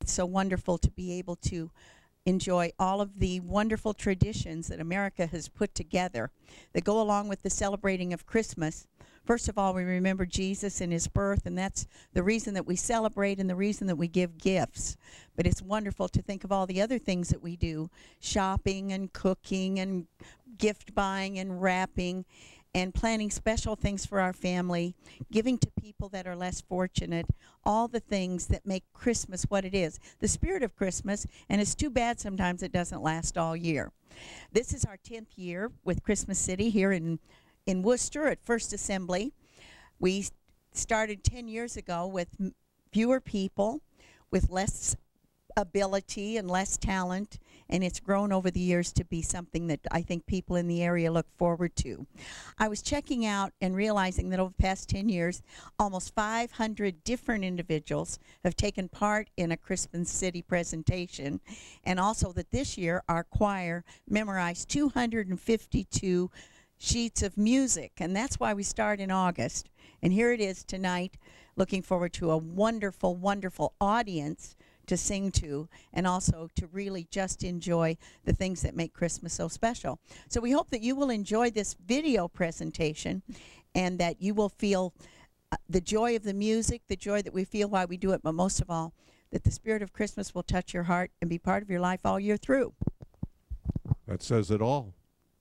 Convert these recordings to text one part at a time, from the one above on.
It's so wonderful to be able to enjoy all of the wonderful traditions that America has put together that go along with the celebrating of Christmas. First of all, we remember Jesus and his birth, and that's the reason that we celebrate and the reason that we give gifts. But it's wonderful to think of all the other things that we do, shopping and cooking and gift buying and wrapping and planning special things for our family, giving to people that are less fortunate, all the things that make Christmas what it is, the spirit of Christmas, and it's too bad sometimes it doesn't last all year. This is our 10th year with Christmas City here in Worcester at First Assembly. We started 10 years ago with fewer people, with less ability and less talent, and it's grown over the years to be something that I think people in the area look forward to. I was checking out and realizing that over the past 10 years, almost 500 different individuals have taken part in a Christmas City presentation, and also that this year our choir memorized 252 sheets of music, and that's why we start in August. And here it is tonight, looking forward to a wonderful, wonderful audience to sing to, and also to really just enjoy the things that make Christmas so special. So we hope that you will enjoy this video presentation and that you will feel the joy of the music, the joy that we feel while we do it, but most of all, that the spirit of Christmas will touch your heart and be part of your life all year through. That says it all.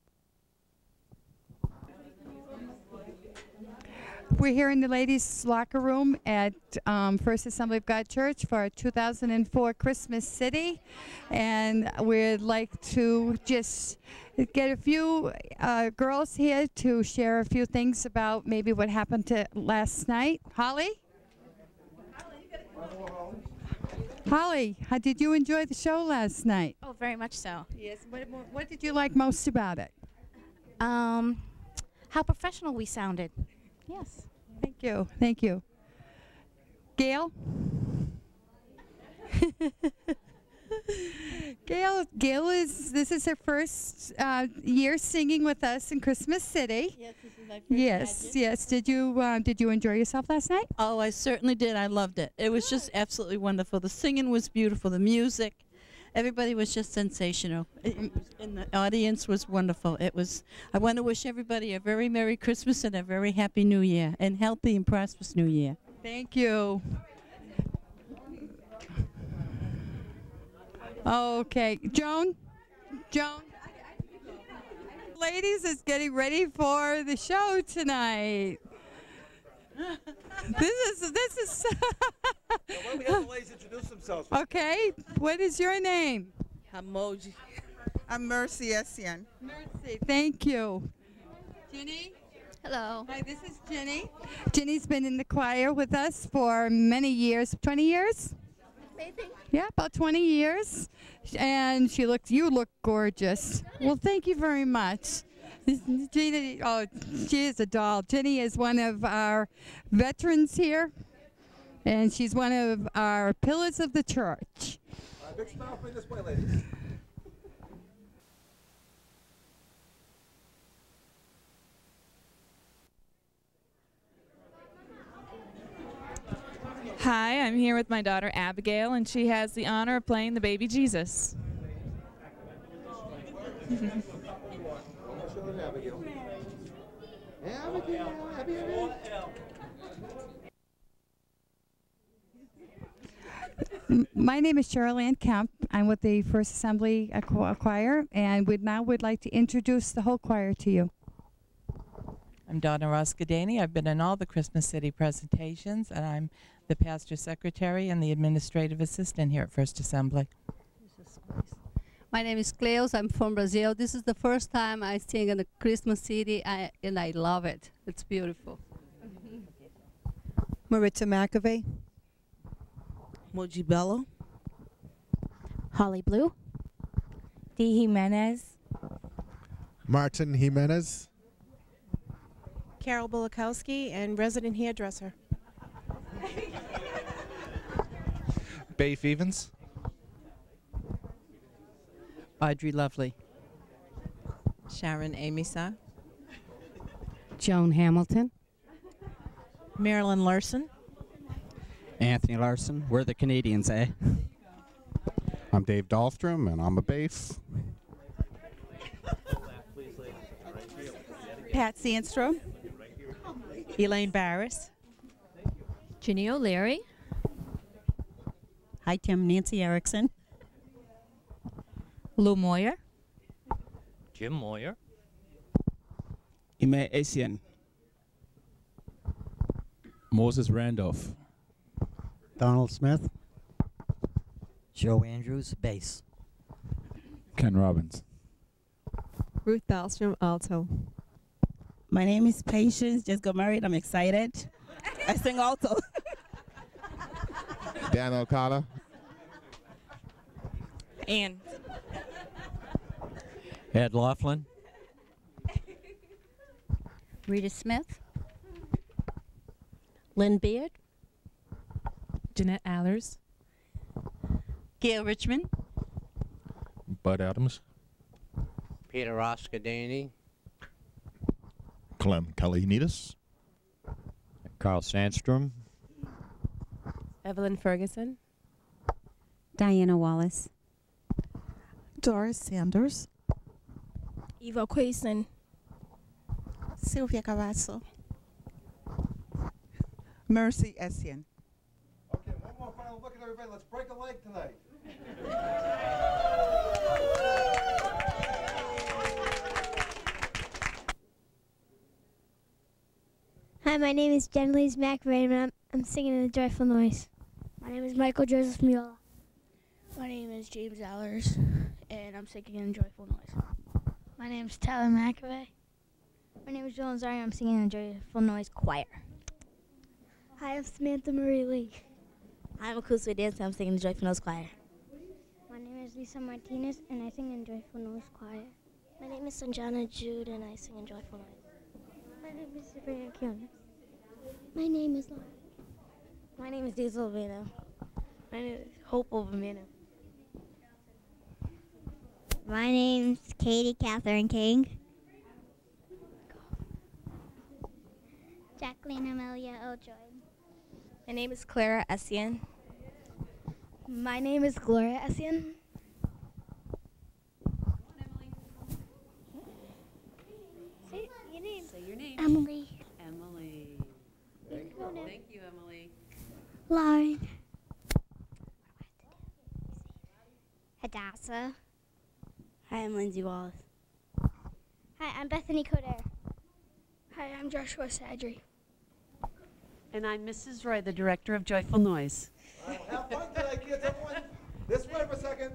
We're here in the ladies' locker room at First Assembly of God Church for our 2004 Christmas City, and we'd like to just get a few girls here to share a few things about maybe what happened to last night. Holly? Holly, how did you enjoy the show last night? Oh, very much so. Yes. What did you like most about it? How professional we sounded. Yes. Thank you. Thank you. Gail? This is her first year singing with us in Christmas City. Yes, this is my first Yes, yes. Did you enjoy yourself last night? Oh, I certainly did. I loved it. It was just absolutely wonderful. The singing was beautiful. The music, everybody was just sensational. And the audience was wonderful. I want to wish everybody a very Merry Christmas and a very Happy New Year, and healthy and prosperous New Year. Thank you. Okay, Joan? Ladies is getting ready for the show tonight. This is Why don't we have the ladies introduce themselves? Okay, what is your name? Hamoji. I'm Mercy Essian. Mercy, thank you. Ginny? Hello. Hi, this is Ginny. Ginny's been in the choir with us for many years, 20 years? Maybe. Yeah, about 20 years. And you look gorgeous. Well, thank you very much. Ginny, oh, she is a doll. Ginny is one of our veterans here, and she's one of our pillars of the church. Big smile, bring this way, ladies. Hi, I'm here with my daughter Abigail, and she has the honor of playing the baby Jesus. My name is Cheryl Ann Kemp. I'm with the First Assembly Choir, and would like to introduce the whole choir to you. I'm Donna Roscadani. I've been in all the Christmas City presentations, and I'm the pastor secretary and the administrative assistant here at First Assembly. My name is Cleos. I'm from Brazil. This is the first time I sing in the Christmas City, and I love it. It's beautiful. Maritza McAvey. Moji Bello. Holly Blue. Dee Jimenez. Martin Jimenez. Carol Bulakowski, and resident hairdresser. Bay Evans. Audrey Lovely. Sharon Amisa. Joan Hamilton. Marilyn Larson. Anthony Larson. We're the Canadians, eh? I'm Dave Dahlstrom, and I'm a bass. Pat Sandstrom. Elaine Barris. Ginny O'Leary. Hi, Tim. Nancy Erickson. Lou Moyer. Jim Moyer. Ime Asian. Moses Randolph. Donald Smith. Joe Andrews, bass. Ken Robbins. Ruth Dahlstrom, alto. My name is Patience. Just got married. I'm excited. I sing alto. Dan O'Connor. Ann. Ed Laughlin. Rita Smith. Lynn Beard. Jeanette Allers. Gail Richmond. Bud Adams. Peter Roskadany. Clem Kalinides. Carl Sandstrom. Evelyn Ferguson. Diana Wallace. Doris Sanders. Eva Quason. Sylvia Cavasso. Mercy Essien. Okay, one more final look at everybody. Let's break a leg tonight. Hi, my name is Jen-Lise McRae, and I'm singing in the Joyful Noise. My name is Michael Joseph Miola. My name is James Allers, and I'm singing in Joyful Noise. My name is Tyler McAvey. My name is Joel Zari, I'm singing in the Joyful Noise Choir. Hi, I'm Samantha Marie Lee. I'm Akusu Dance, I'm singing in the Joyful Noise Choir. My name is Lisa Martinez, and I sing in Joyful Noise Choir. My name is Sanjana Jude, and I sing in Joyful Noise. My name is Sabrina Kionis. My name is Laura. My name is Diesel Ovino. My name is Hope Ovino. My name's Katie Catherine King. Jacqueline Amelia Ojoy. My name is Clara Essien. My name is Gloria Essien. Say your name. Say your name. Emily. Emily. Thank you, Emily. Lauren. Hadassah. Hi, I'm Lindsay Wallace. Hi, I'm Bethany Coder. Hi, I'm Joshua Sadri. And I'm Mrs. Roy, the director of Joyful Noise. All right, well, have fun tonight, kids. Everyone, this way for a second.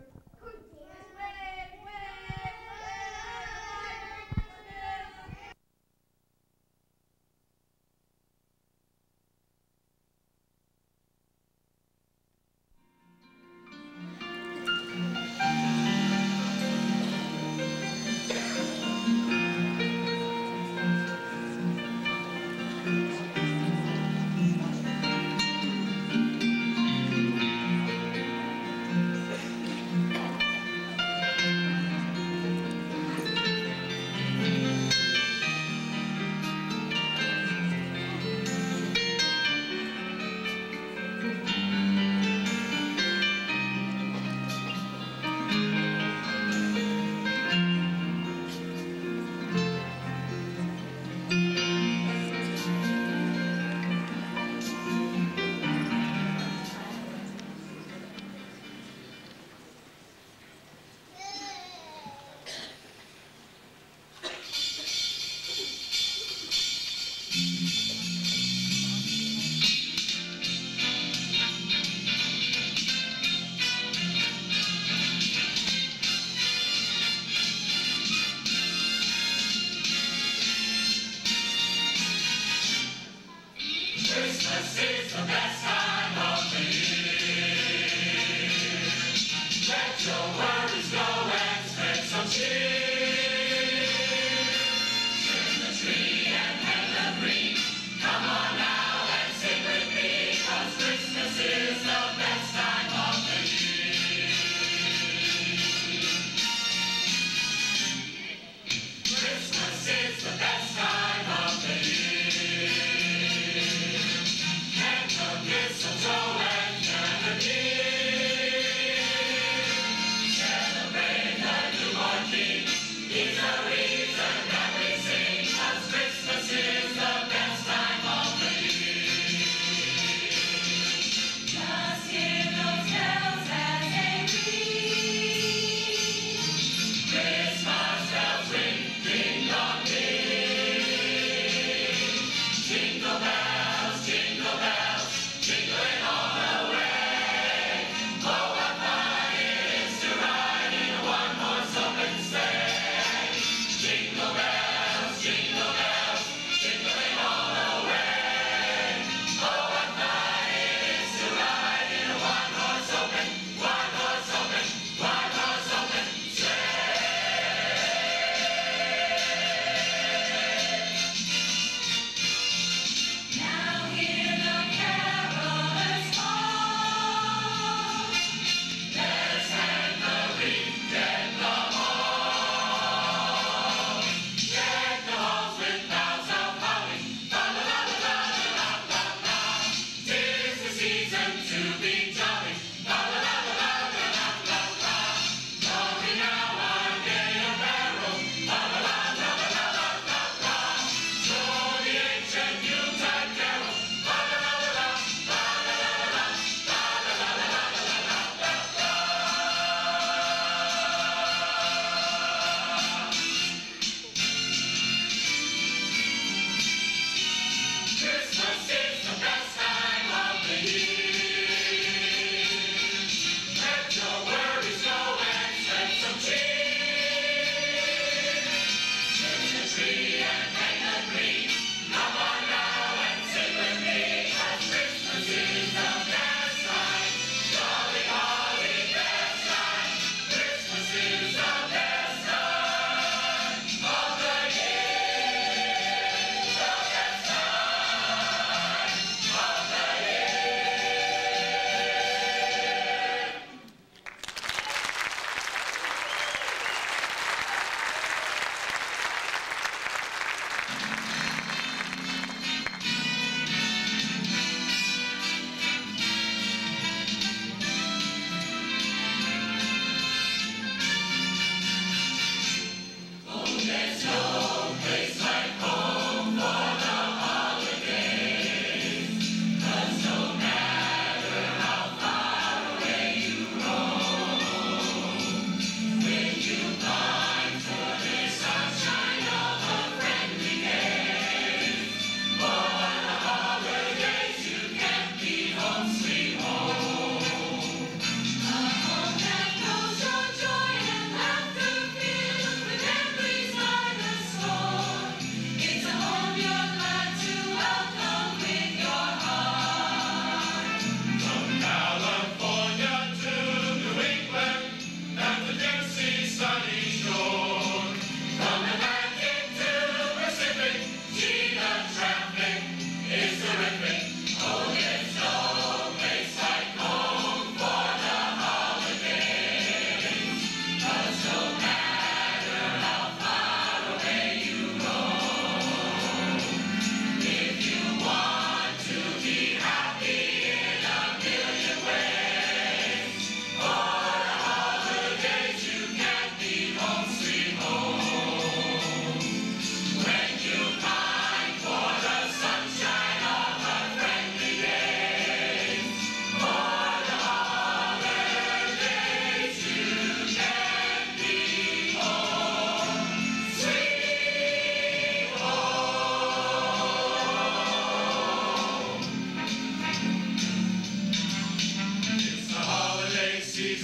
Christmas is the best time of the year. Let your worries go and spread some cheer. Trim the tree and hang the green. Come on now and sing with me, 'cause Christmas is the best time of the year. Christmas is the best time of the year. Mistletoe and chandelier.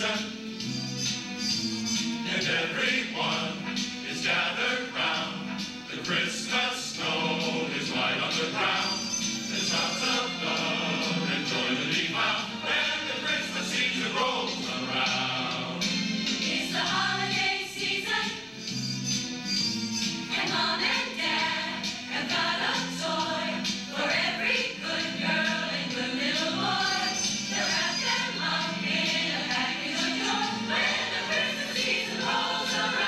season, and everyone is gathered round. The Christmas snow is white on the ground. There's lots of love and joy to be found when the Christmas season rolls around. It's the holiday season, and Mom and Dad have got a toy for every good girl and good little boy. They'll wrap them up in a package of joy when the Christmas season rolls around.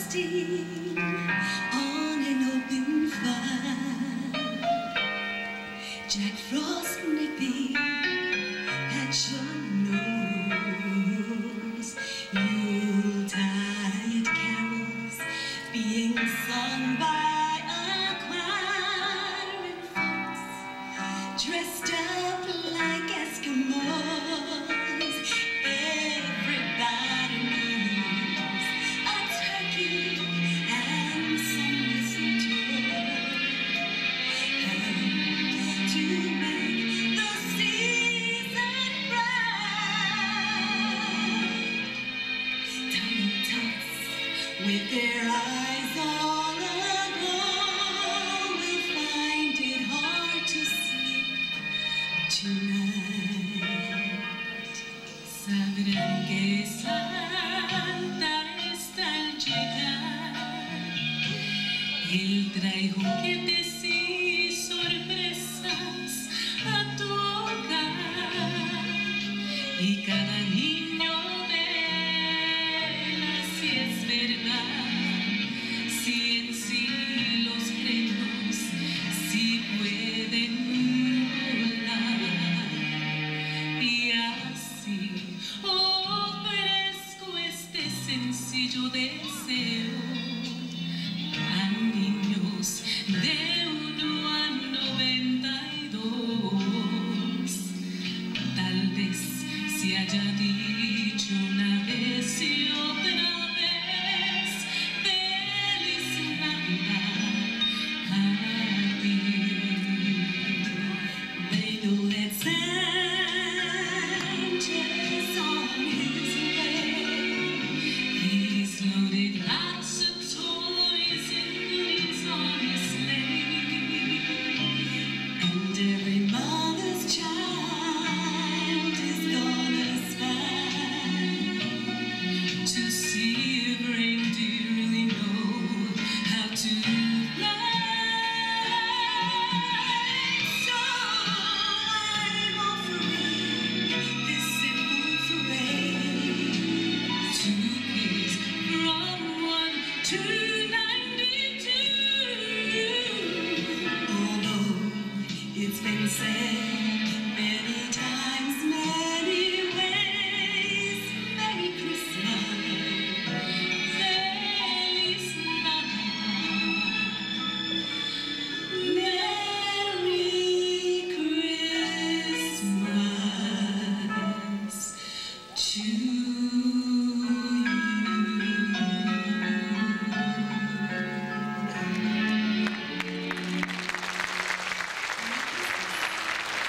roasting on an open fire. Jack Frost nipping at your nose. Yuletide carols being sung by a choir and folks dressed up like Eskimos. Everybody knows a turkey and some mistletoe help to make the season bright. Tiny tots with their eyes all aglow will find it hard to sleep tonight. Sabrán que Santa está al llegar. Él trae juguetes y sorpresas a tu hogar. Y cada niño vela si es verdad, si en sí los renos sí pueden volar. Y así ofrezco este sencillo deseo a niños de 1 a 92. Tal vez se haya dicho una vez y otra vez, feliz Navidad a ti. They know that Santa's on his way. He's loaded lots of toys and goodies on his sleigh. And every mother's child is gonna spy to see if reindeer really know how to fly. So I'm offering this simple phrase to kids from 1 to 92. Although it's been said many times, many ways, Merry Christmas, Feliz Navidad, Merry Christmas to you.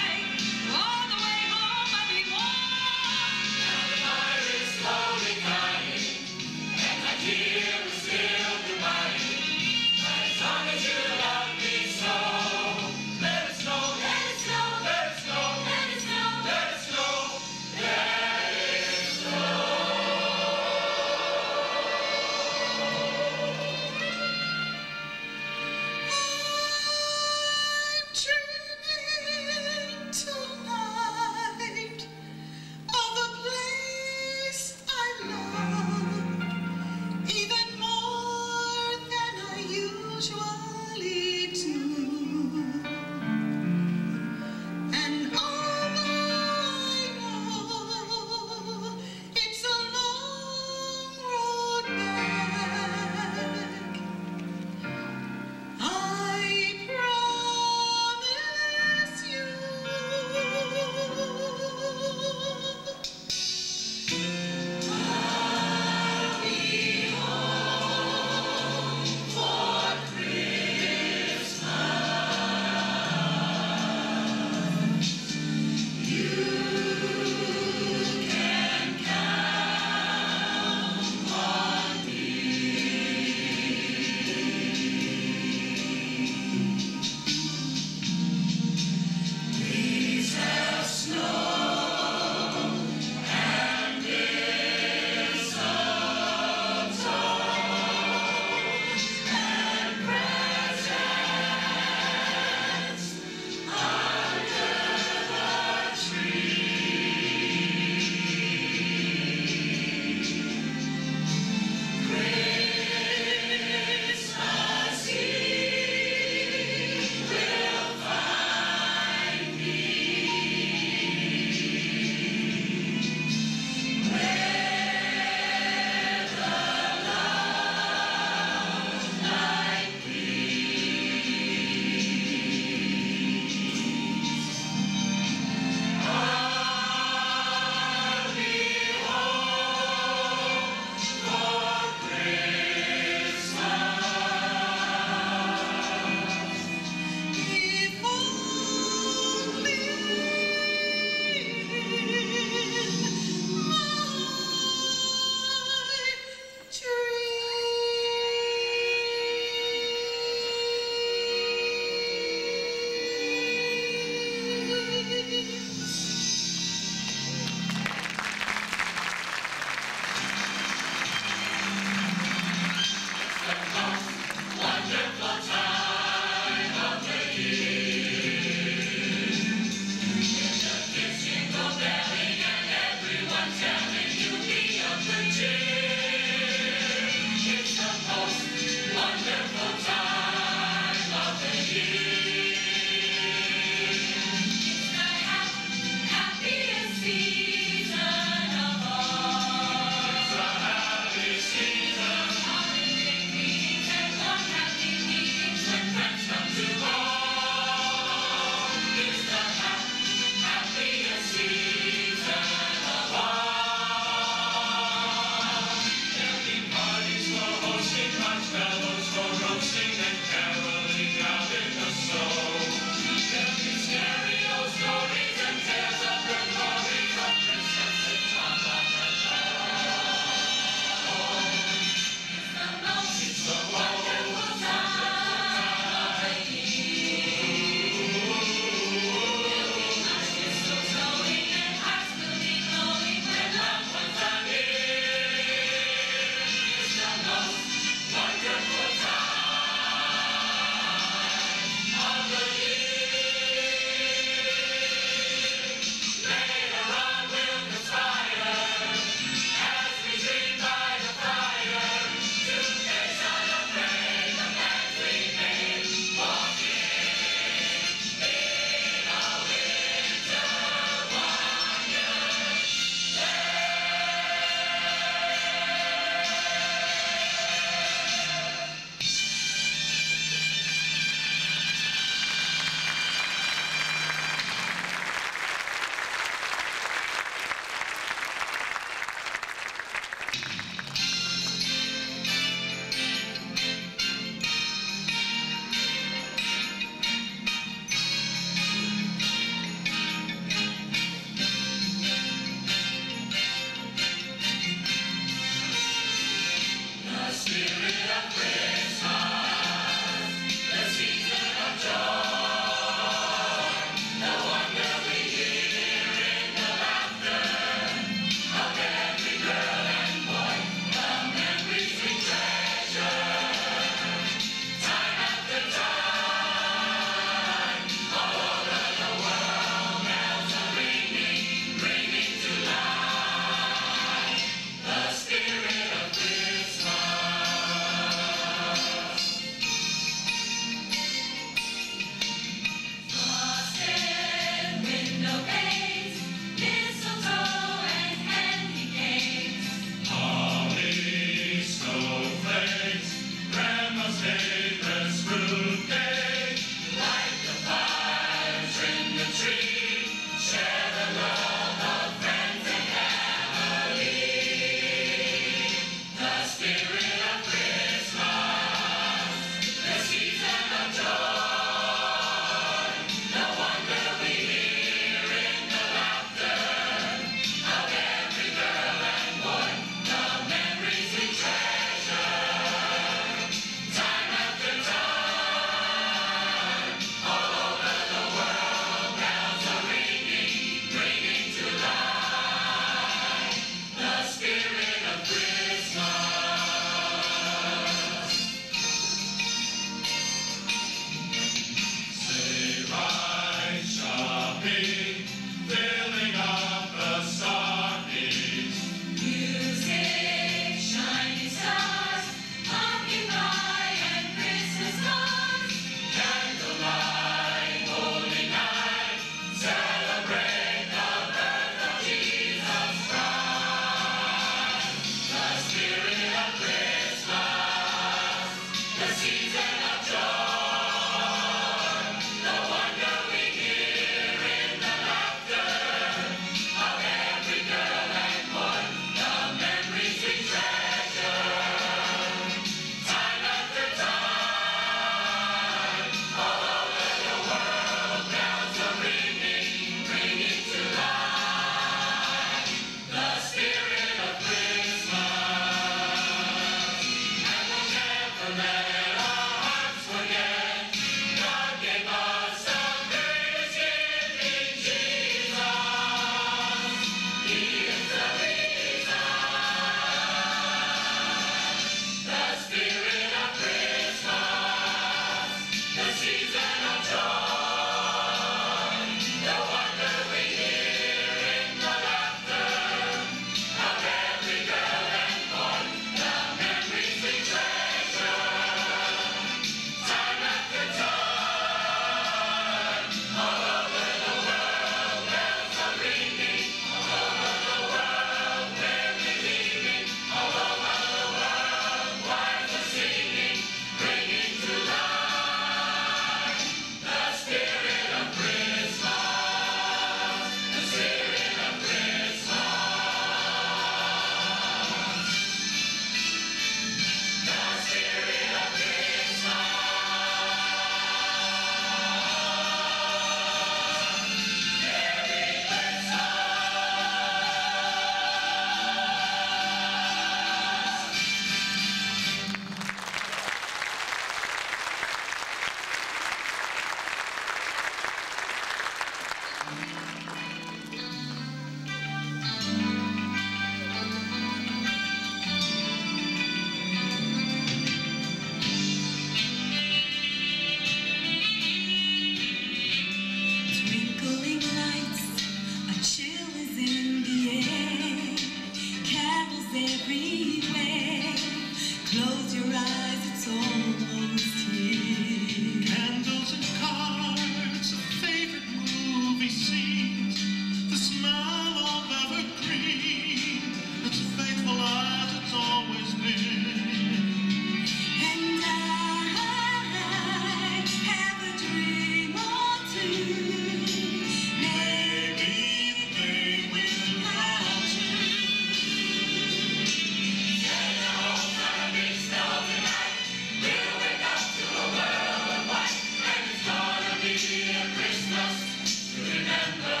a Christmas to remember.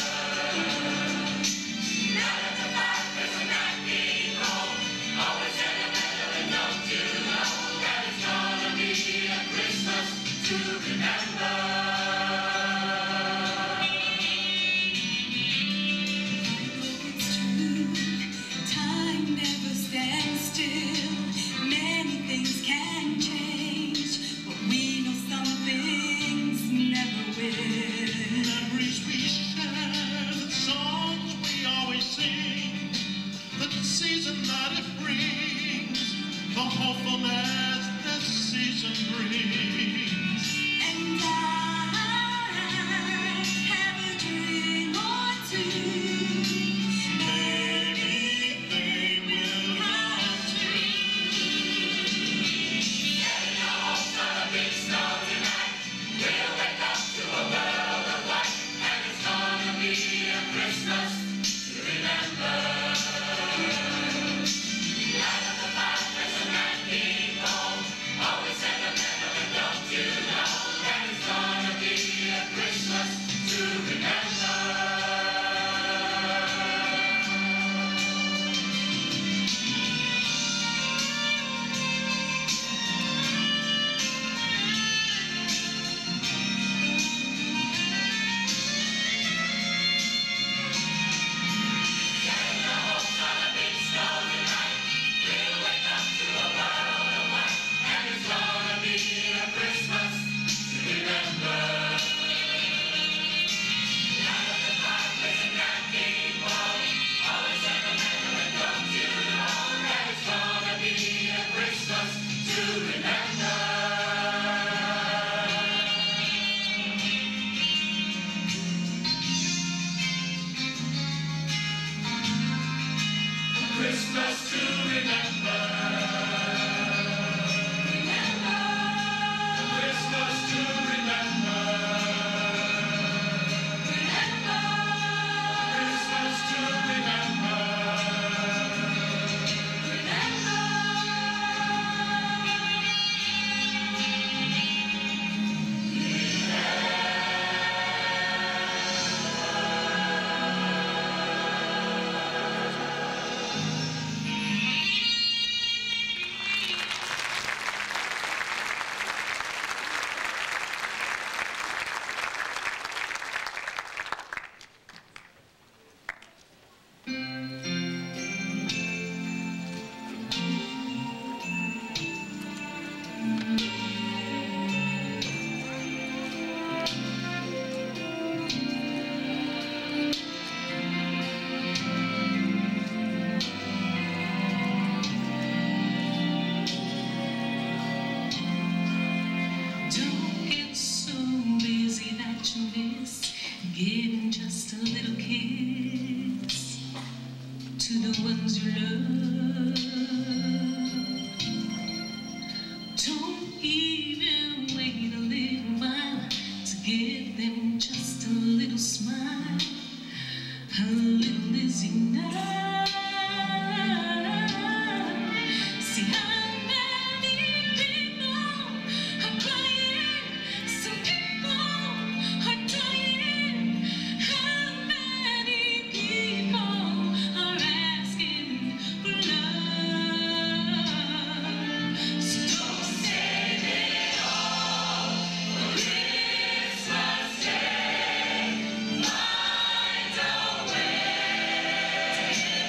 Now that the fireplace and that being home, always sentimental, and don't you know that it's gonna be a Christmas to remember. It's true, time never stands still. Many things can change, but we know some things never will. Memories we share, the songs we always sing, the season that it brings, the hopefulness that season brings. And I have a dream or two. Maybe they will come true. Setting our hopes on a big snow tonight, we'll wake up to a world of white, and it's gonna be a Christmas to remember. Light up the fireplace and that being home, always sentimental, and don't you know that it's gonna be a Christmas to remember. Setting our hopes on a big snow tonight, we'll wake up to a world of white, and it's gonna be a Christmas to remember. Light up the fireplace and that being home, always sentimental, and don't you know that it's gonna be a Christmas to remember. Christmas to remember. Remember. Christmas to remember. Remember. Christmas to remember. Don't get so busy that you miss giving just a little kiss to the ones you love. Don't even wait a little while to give them just a little smile. A little is enough. See how many people are crying, some people are dying. How many people are asking for love? So don't save it all for Christmas Day. Find a way to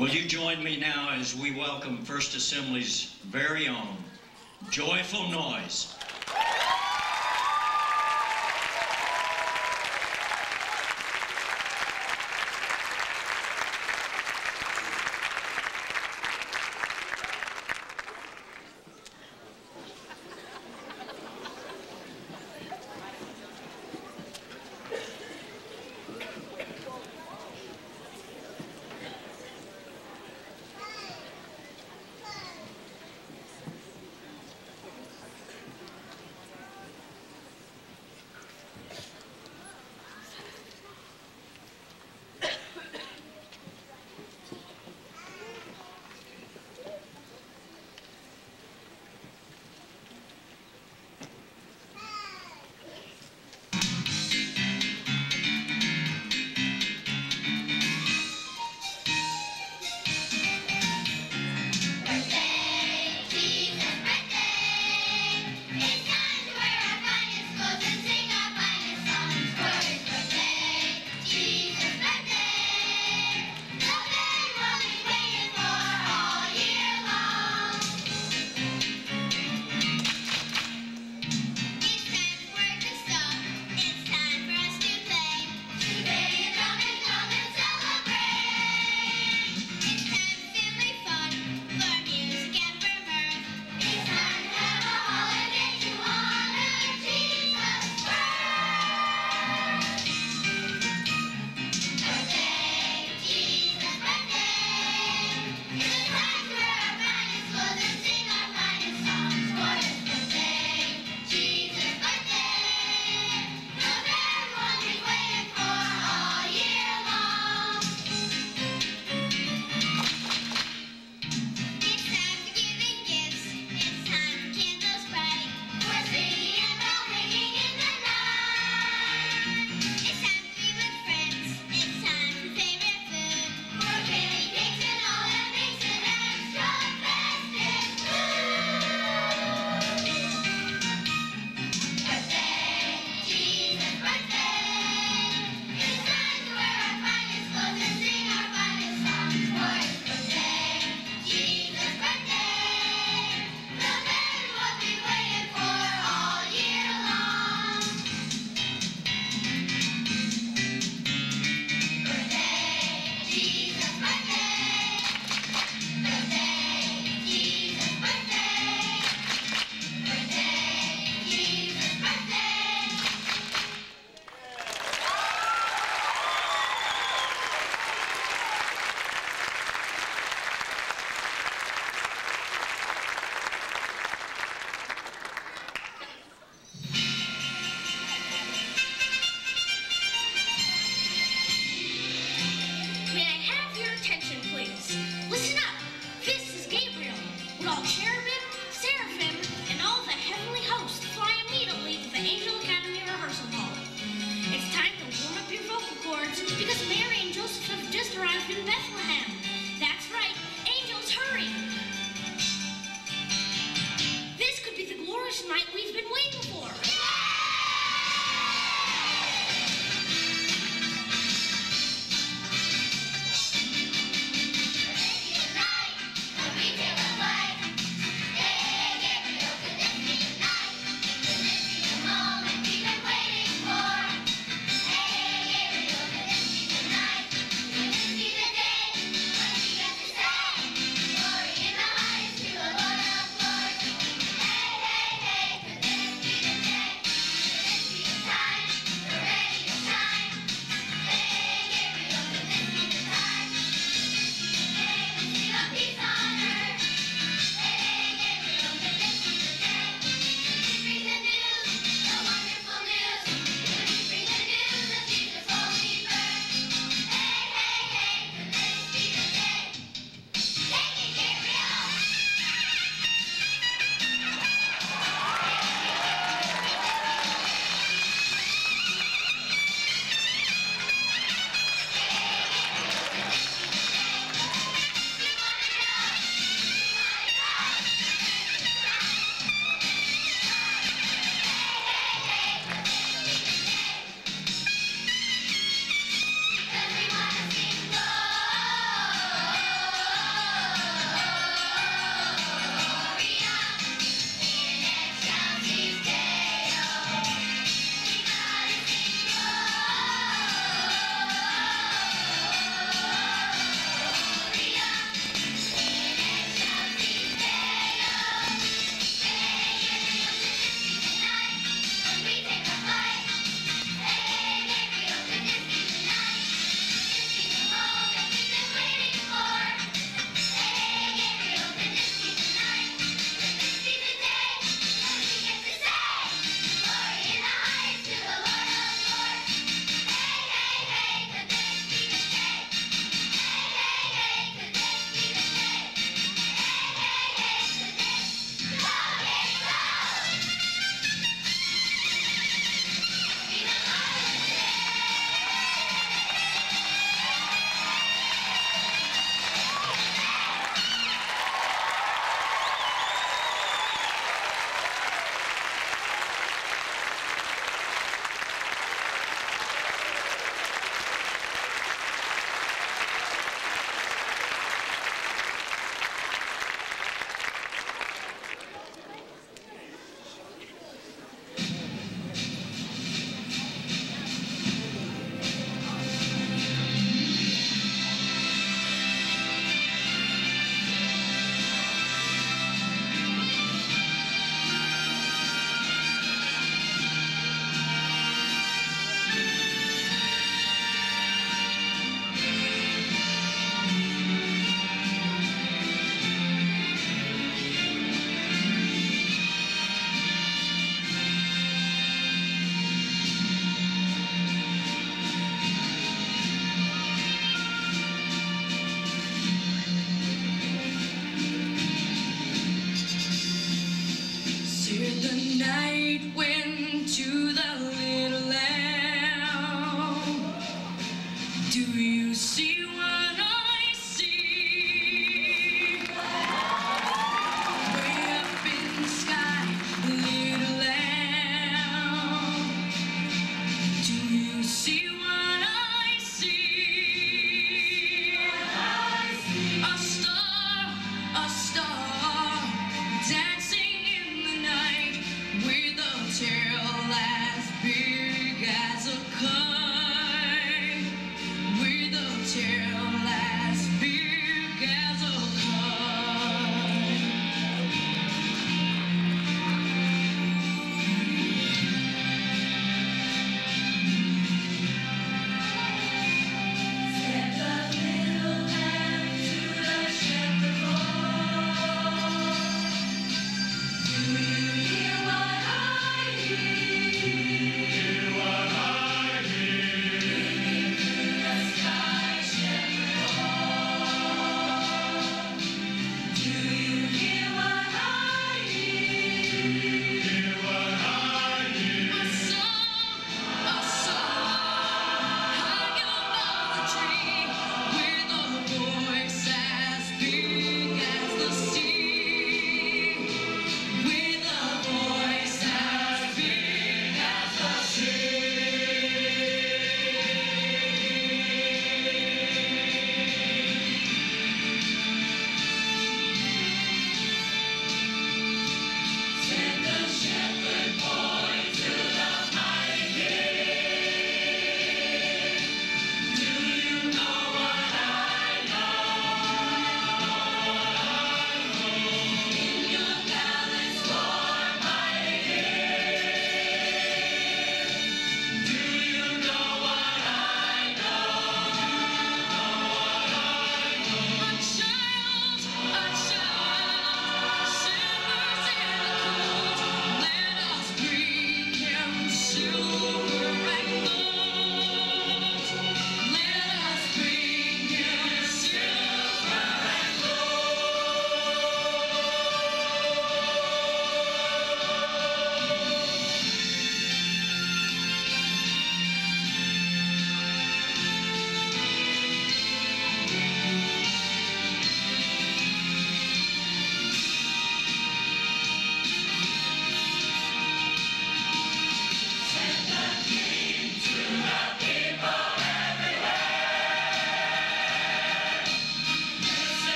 Will you join me now as we welcome First Assembly's very own Joyful Noise?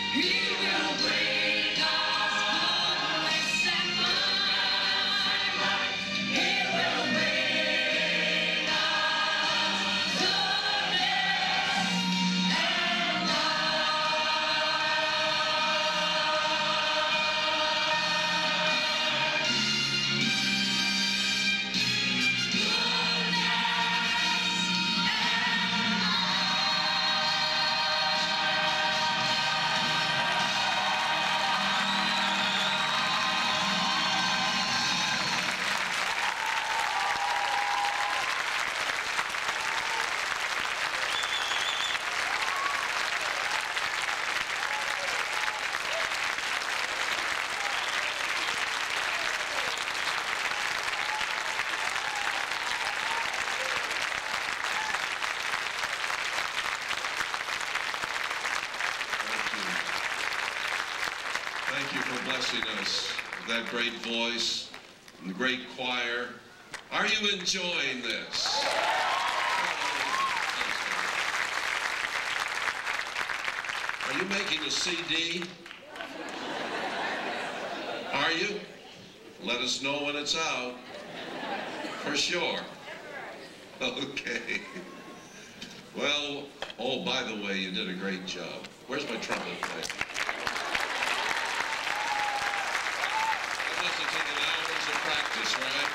He will bring us bliss and light. He will bring us goodness and Thank you for blessing us with that great voice and the great choir. Are you enjoying this? Are you making a CD? Are you? Let us know when it's out. For sure. Okay. Well, oh, by the way, you did a great job. Where's my trumpet player? That must have taken hours of practice, right?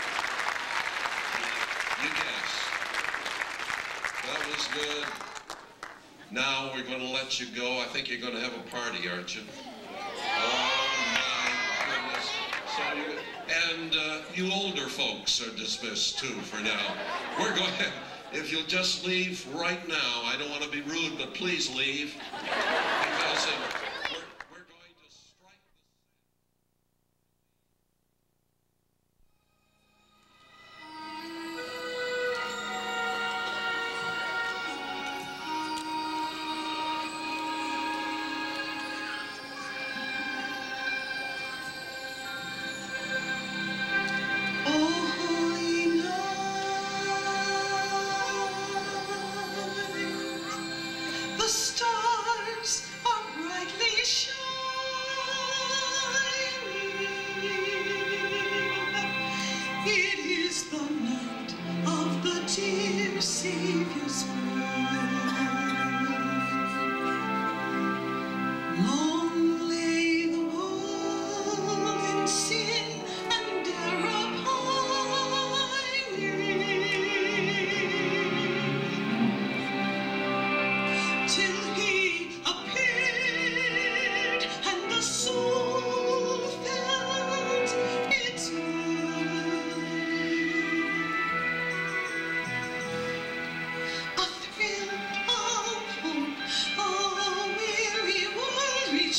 You guess. That was good. Now we're going to let you go. I think you're going to have a party, aren't you? Oh, my goodness. So you older folks are dismissed, too, for now. We're going to... If you'll just leave right now, I don't want to be rude, but please leave. Because we're going to strike the stars are brightly shining. It is the night of the dear Savior's birth. Long lay the world in sin and error pining, till he appeared and the soul felt its worth. A thrill of hope, a weary world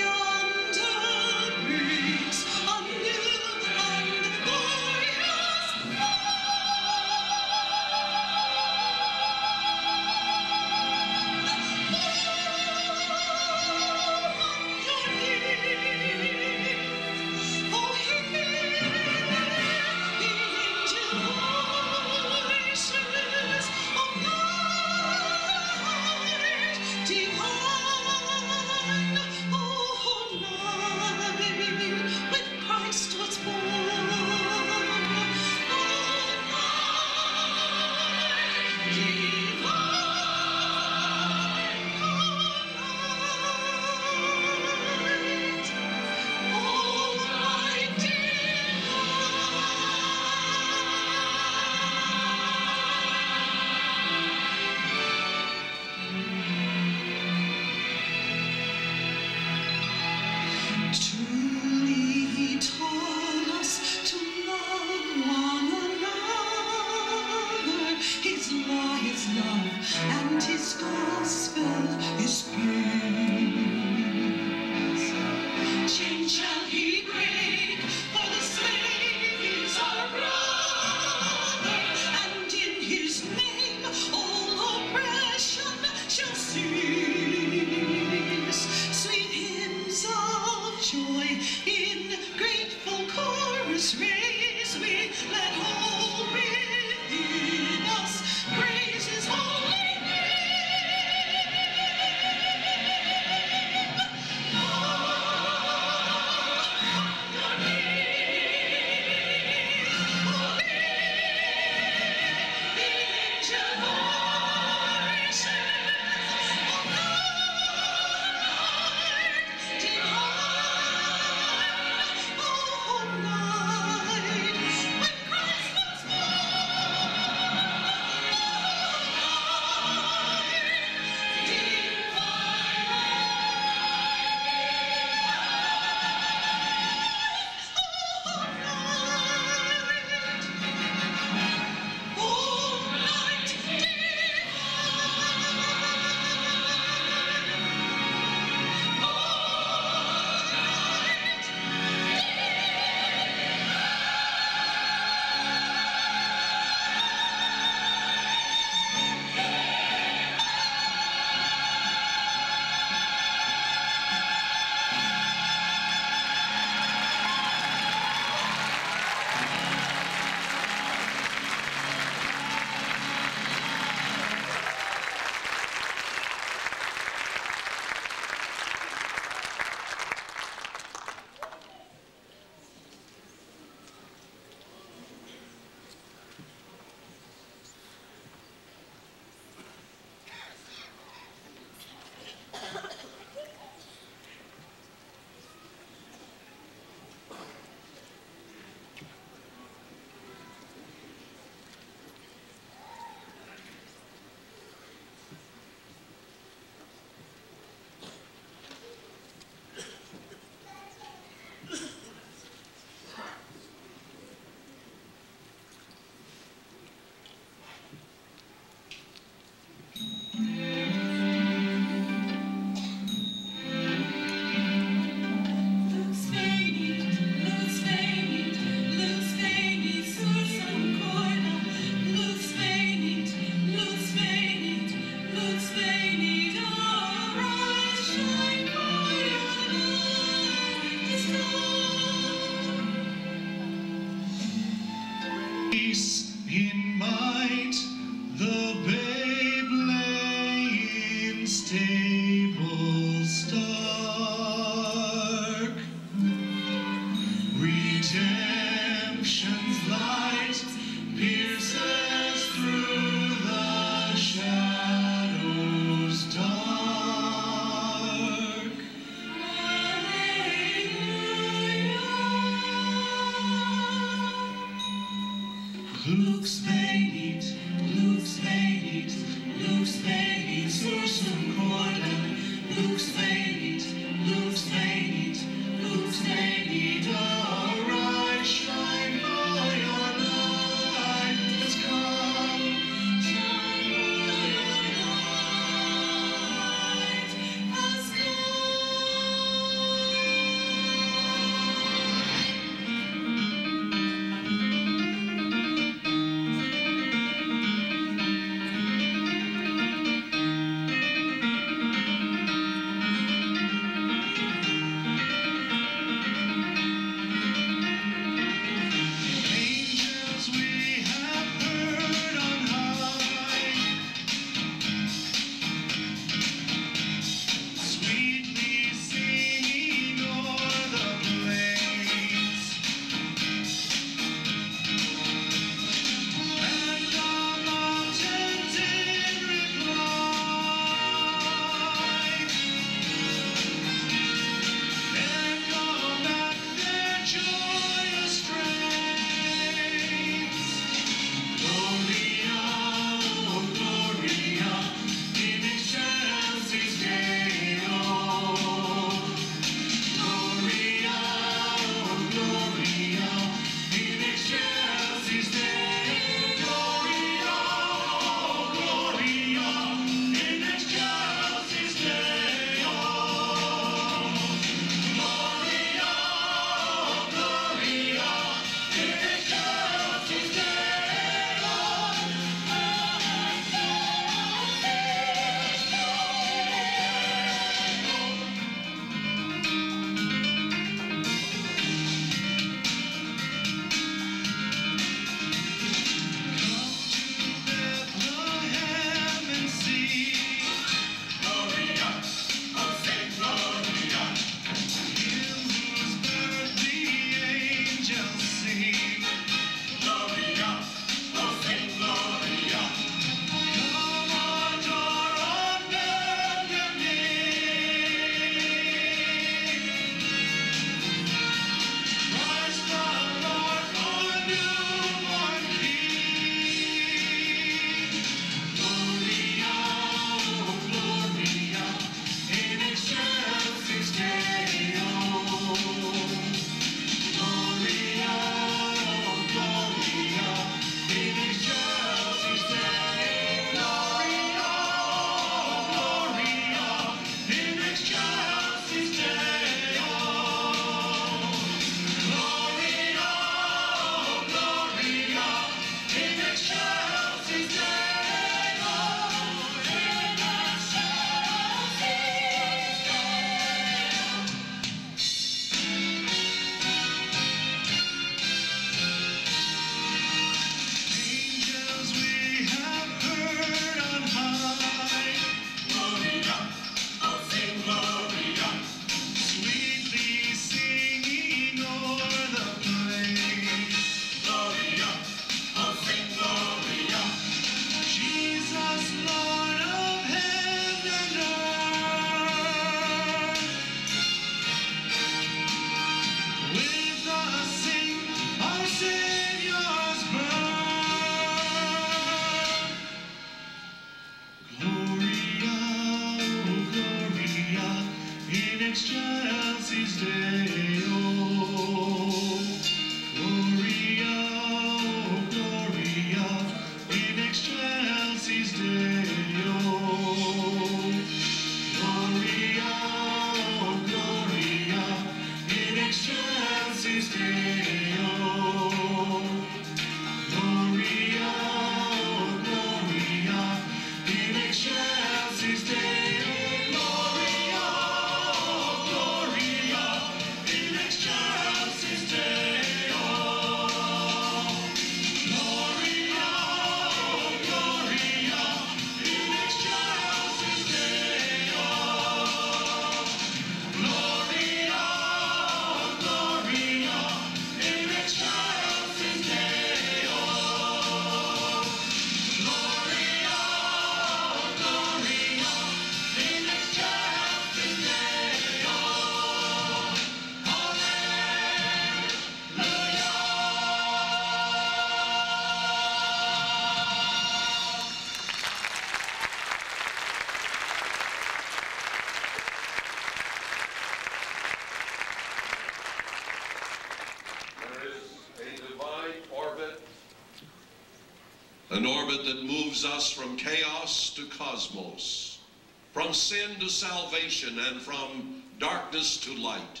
an orbit that moves us from chaos to cosmos, from sin to salvation, and from darkness to light.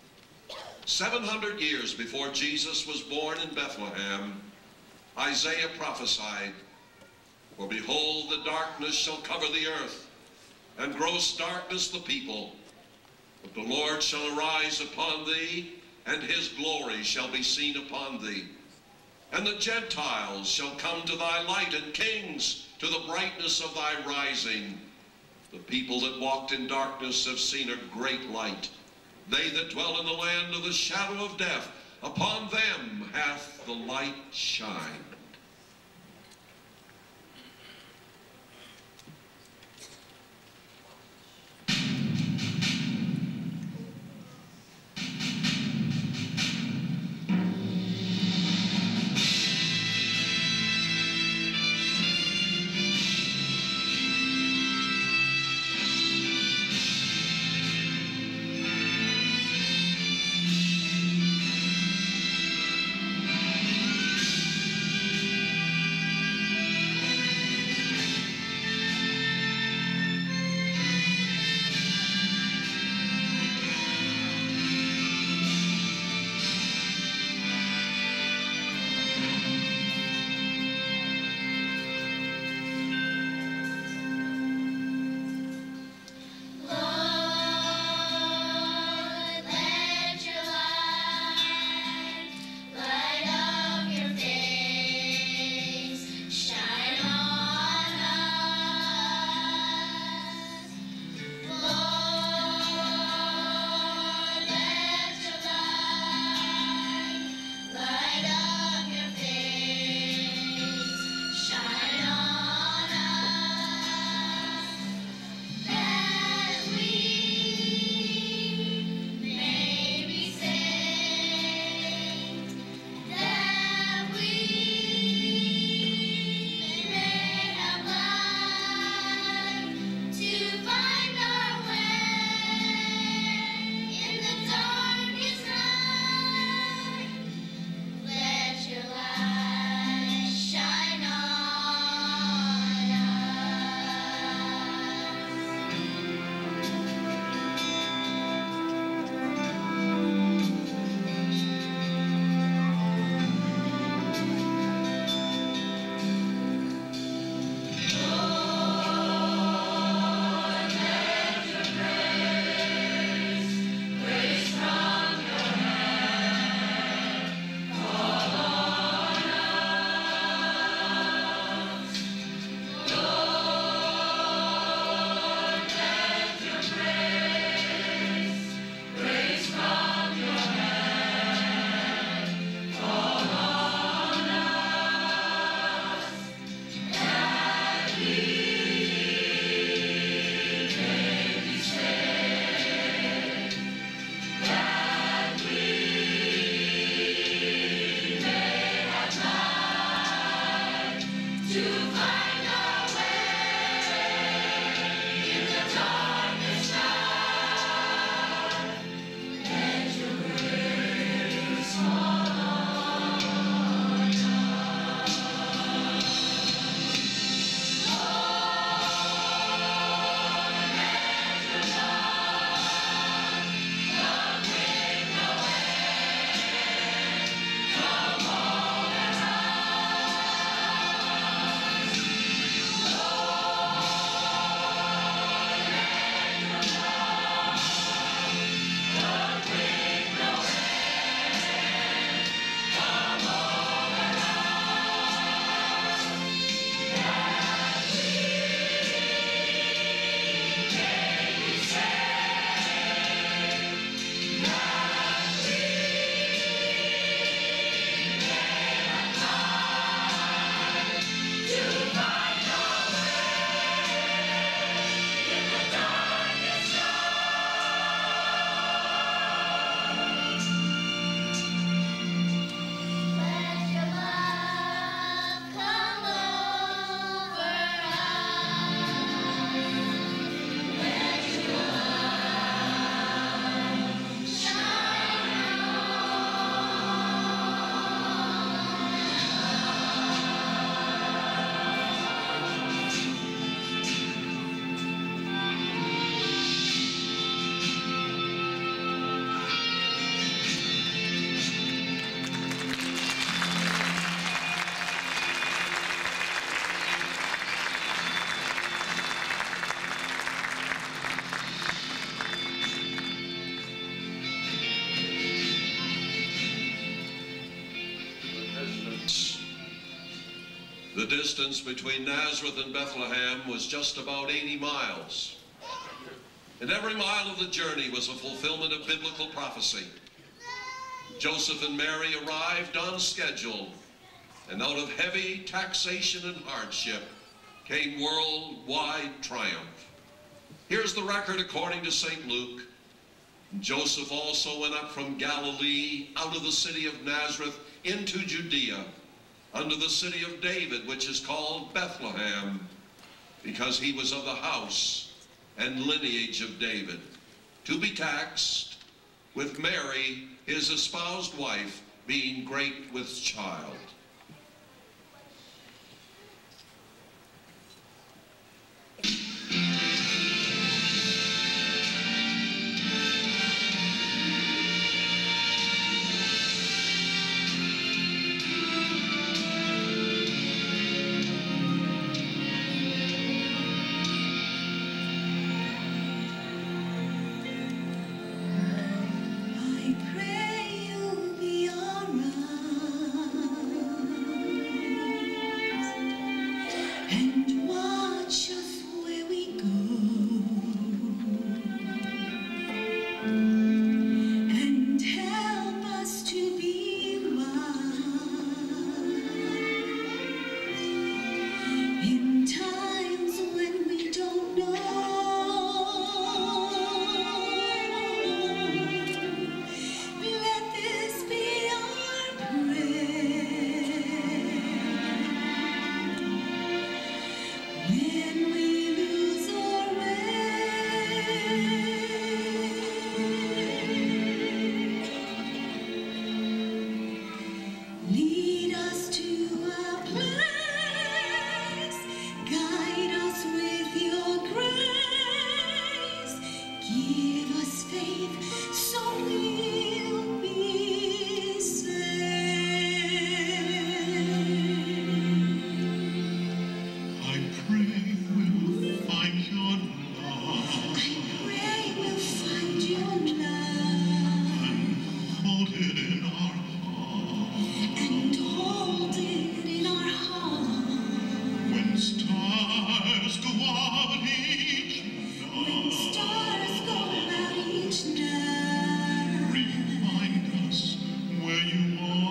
700 years before Jesus was born in Bethlehem, Isaiah prophesied, "For behold, the darkness shall cover the earth, and gross darkness the people. But the Lord shall arise upon thee, and his glory shall be seen upon thee. And the Gentiles shall come to thy light, and kings to the brightness of thy rising. The people that walked in darkness have seen a great light. They that dwell in the land of the shadow of death, upon them hath the light shined." distance between Nazareth and Bethlehem was just about 80 miles. And every mile of the journey was a fulfillment of biblical prophecy. Joseph and Mary arrived on schedule, and out of heavy taxation and hardship came worldwide triumph. Here's the record according to St. Luke. Joseph also went up from Galilee out of the city of Nazareth into Judea, under the city of David, which is called Bethlehem, because he was of the house and lineage of David, to be taxed with Mary, his espoused wife, being great with child.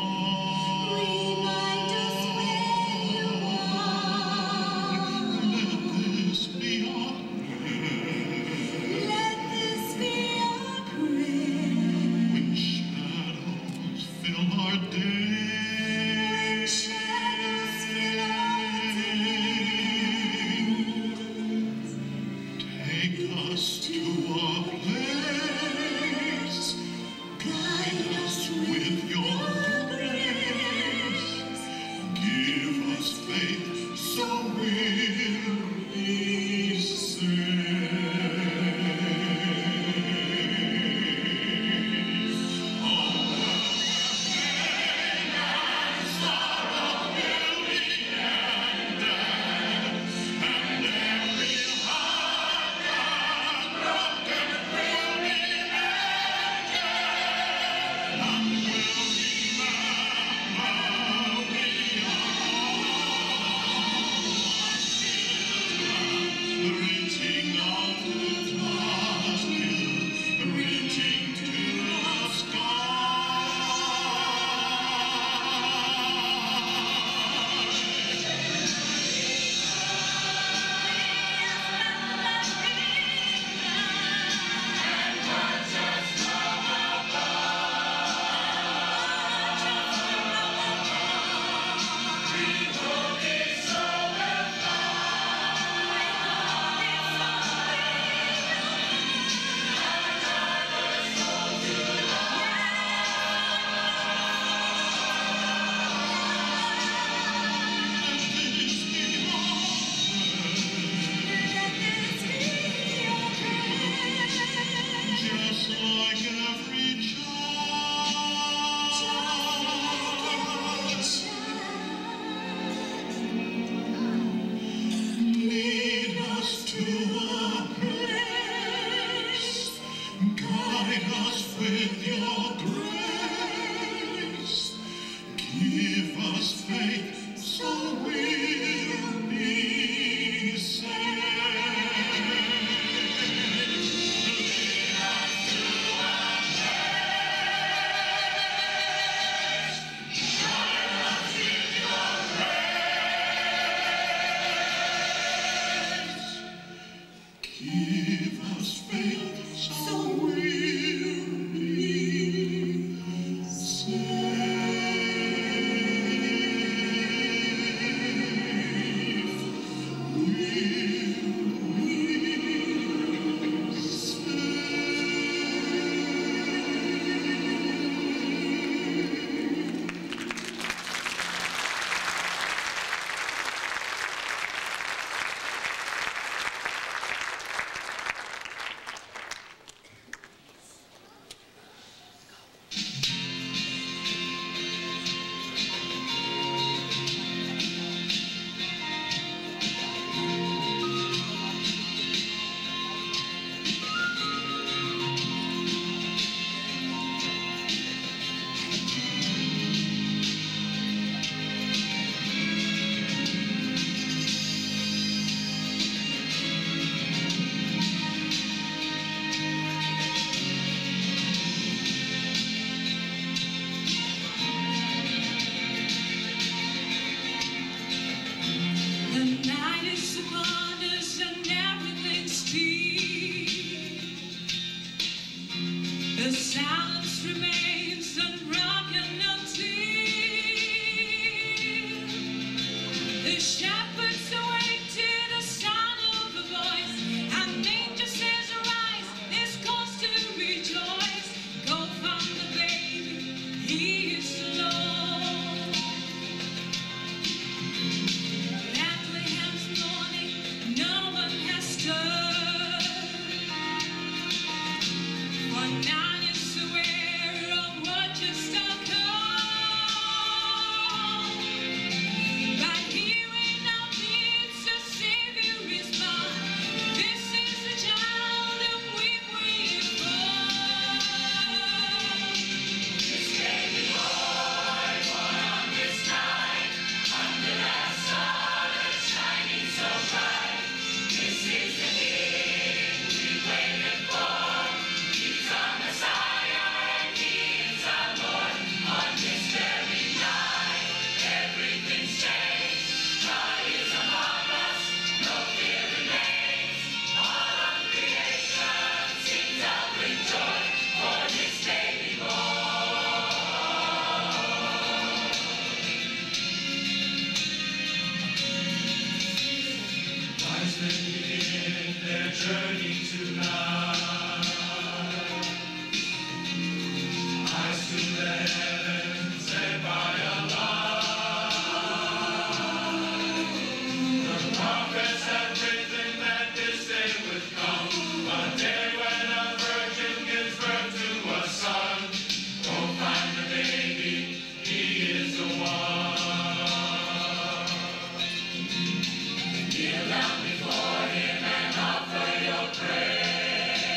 Let Give us faith so we'll be safe. The night is upon us and everything's still. The silence remains unbroken until the shepherds awake to the sound of a voice, and the angel says, "Arise, this cause to rejoice. Go find the baby, he is alone." Bethlehem's morning, no one has stirred, for none is aware of what just occurred. But here in our midst, a Savior is born. This is the child of we wait for. This baby boy, born on this night, under that star that's shining so bright. This is the King we've waited for. He's our Messiah and He is our Lord. On this very night, everything's changed. God is among us, no fear remains. All of creation sings out with joy for this baby born. Wise men begin their journey tonight. Eyes to the heavens led by a light. The prophets have written that this day would come, a day when a virgin gives birth to a son. Go find the baby, he is the one. Kneel down before him and offer your praise.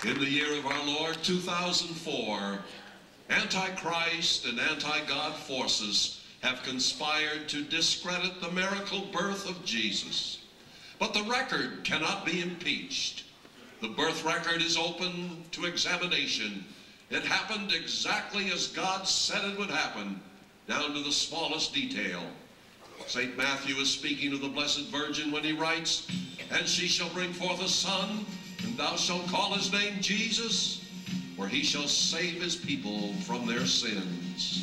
In the year of our Lord 2004, Antichrist and anti-God forces have conspired to discredit the miracle birth of Jesus. But the record cannot be impeached. The birth record is open to examination. It happened exactly as God said it would happen, down to the smallest detail. St. Matthew is speaking of the Blessed Virgin when he writes, "And she shall bring forth a son, and thou shalt call his name Jesus, for he shall save his people from their sins."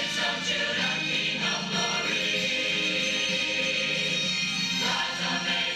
Judah, King of glory, God's amazing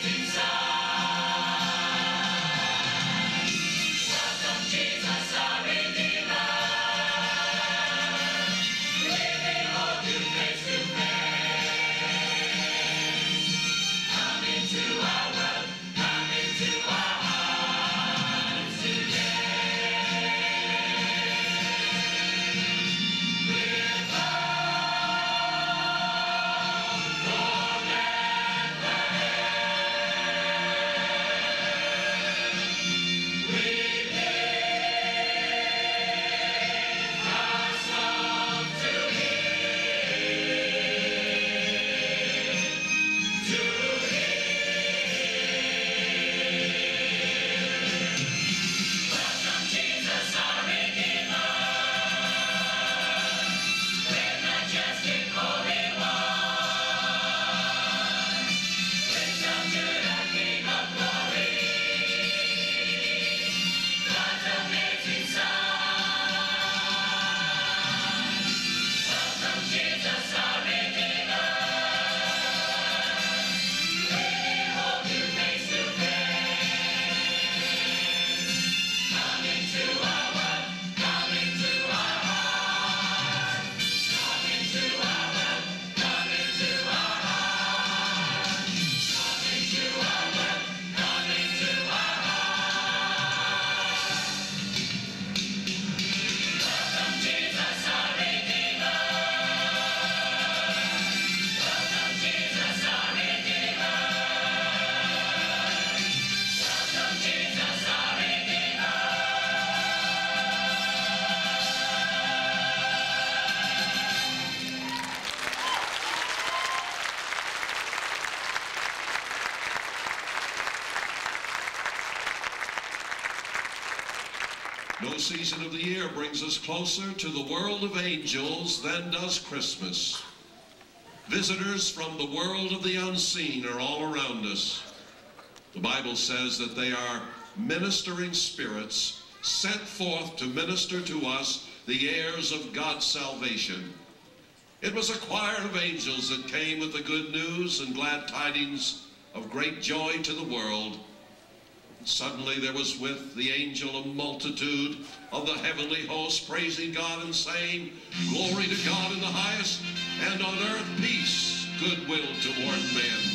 No season of the year brings us closer to the world of angels than does Christmas. Visitors from the world of the unseen are all around us. The Bible says that they are ministering spirits sent forth to minister to us, the heirs of God's salvation. It was a choir of angels that came with the good news and glad tidings of great joy to the world. Suddenly there was with the angel a multitude of the heavenly host praising God and saying, "Glory to God in the highest, and on earth peace, goodwill toward men."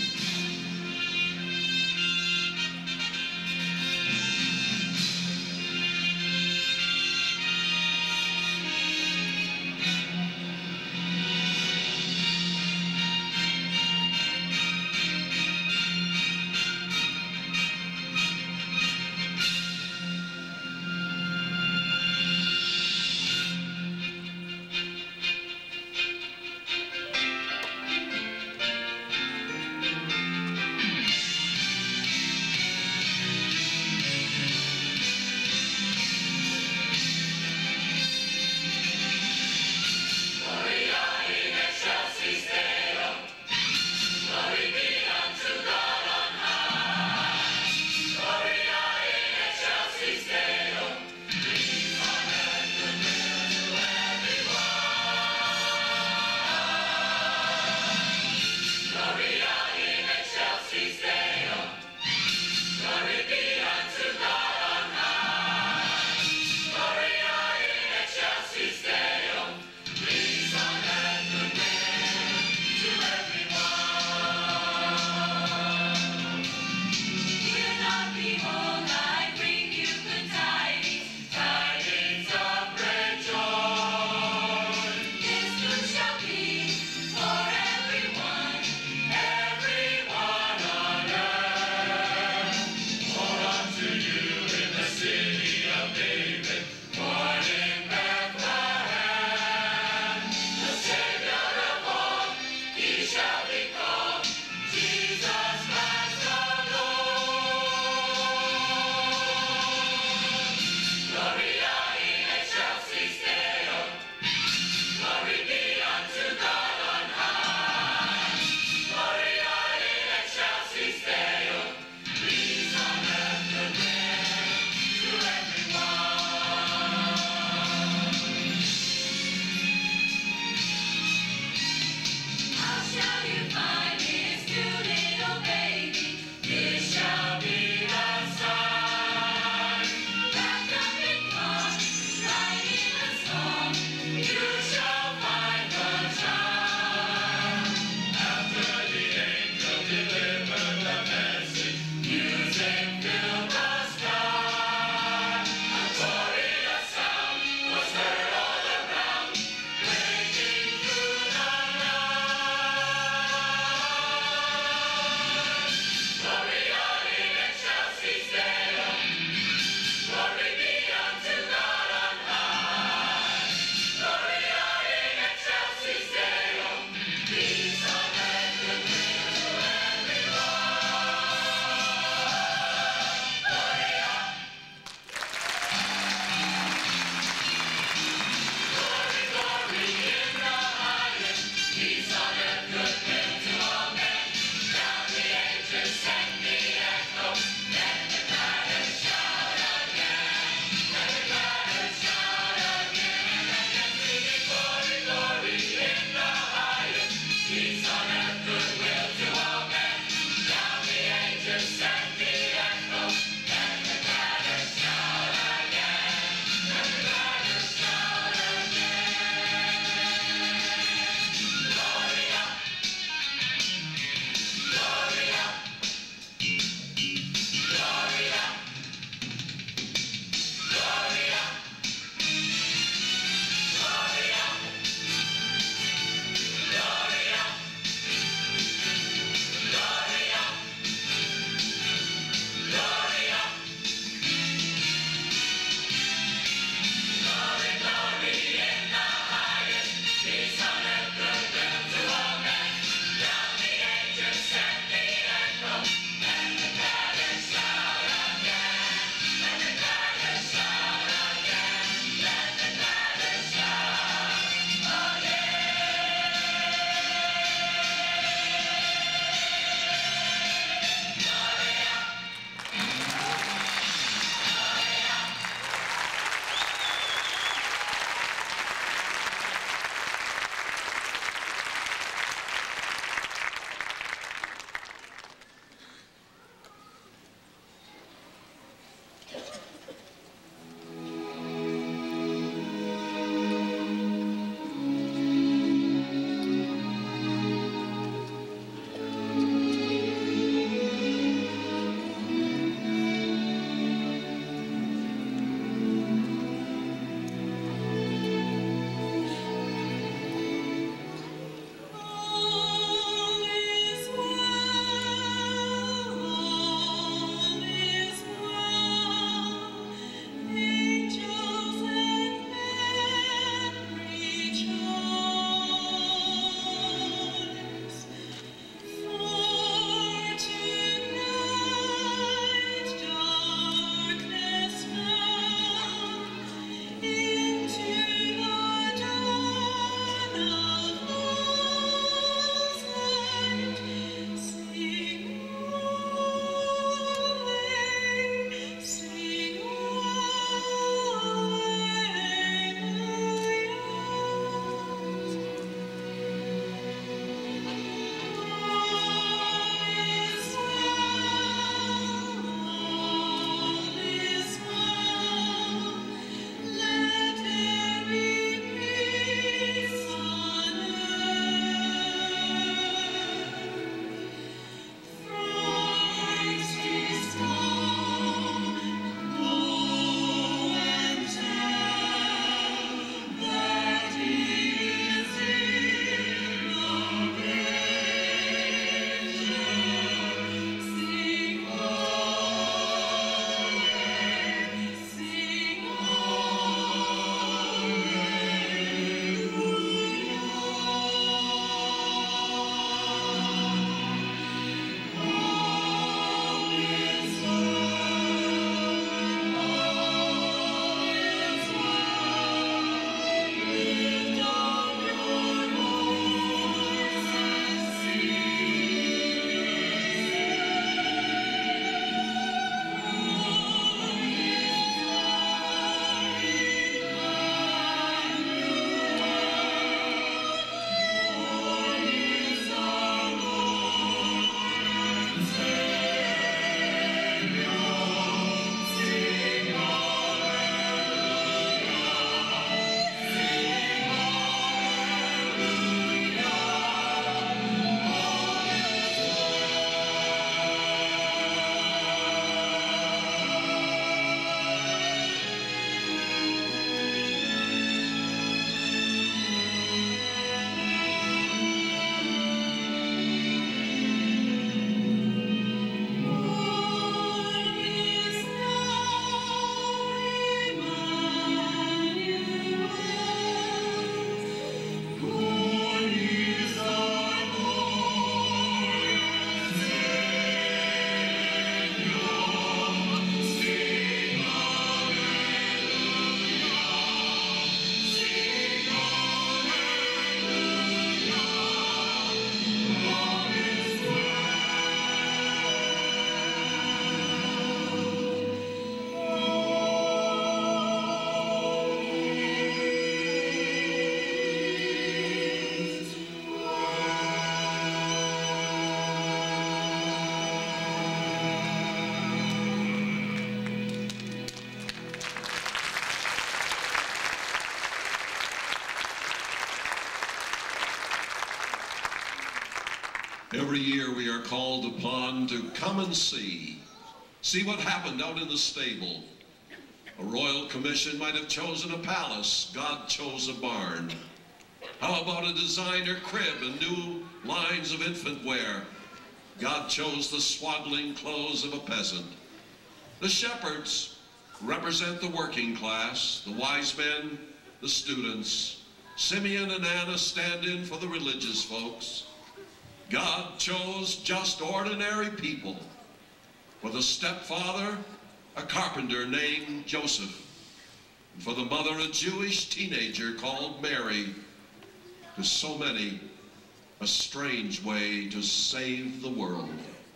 called upon to come and see what happened out in the stable. A royal commission might have chosen a palace. God chose a barn. How about a designer crib and new lines of infant wear? God chose the swaddling clothes of a peasant. The shepherds represent the working class, the wise men, the students. Simeon and Anna stand in for the religious folks. God chose just ordinary people. For the stepfather, a carpenter named Joseph. And for the mother, a Jewish teenager called Mary. To so many, a strange way to save the world.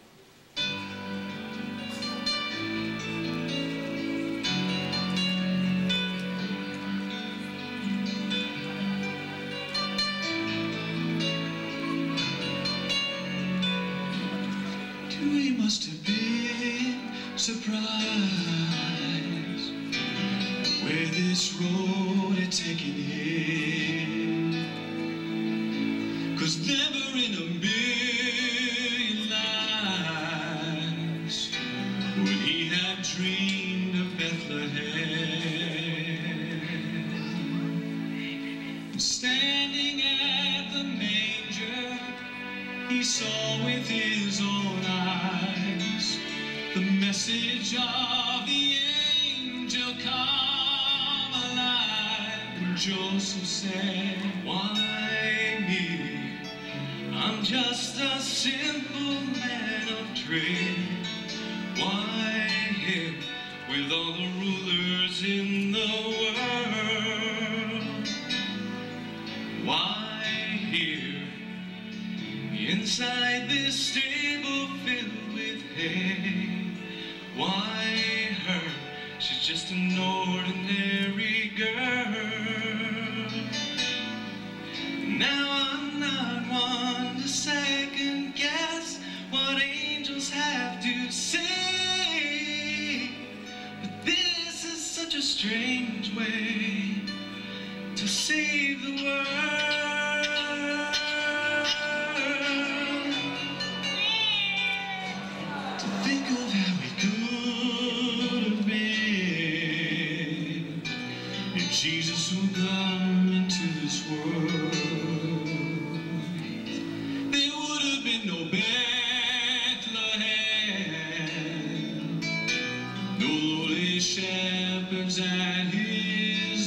We must have been surprised where this road had taken him, 'cause never in a million lives would he have dreamed of Bethlehem. Standing at the manger, he saw with his own eyes the message of the angel come alive. When Joseph said, "Why me? I'm just a simple man of trade. Why him with all the rulers in the world? Why here inside this stable filled with hay? Why her? She's just an ordinary girl." Now I'm not one to second guess what angels have to say, but this is such a strange way to save the world. To think of how it could have been if Jesus would come into this world. There would have been no Bethlehem, no lowly shepherds at his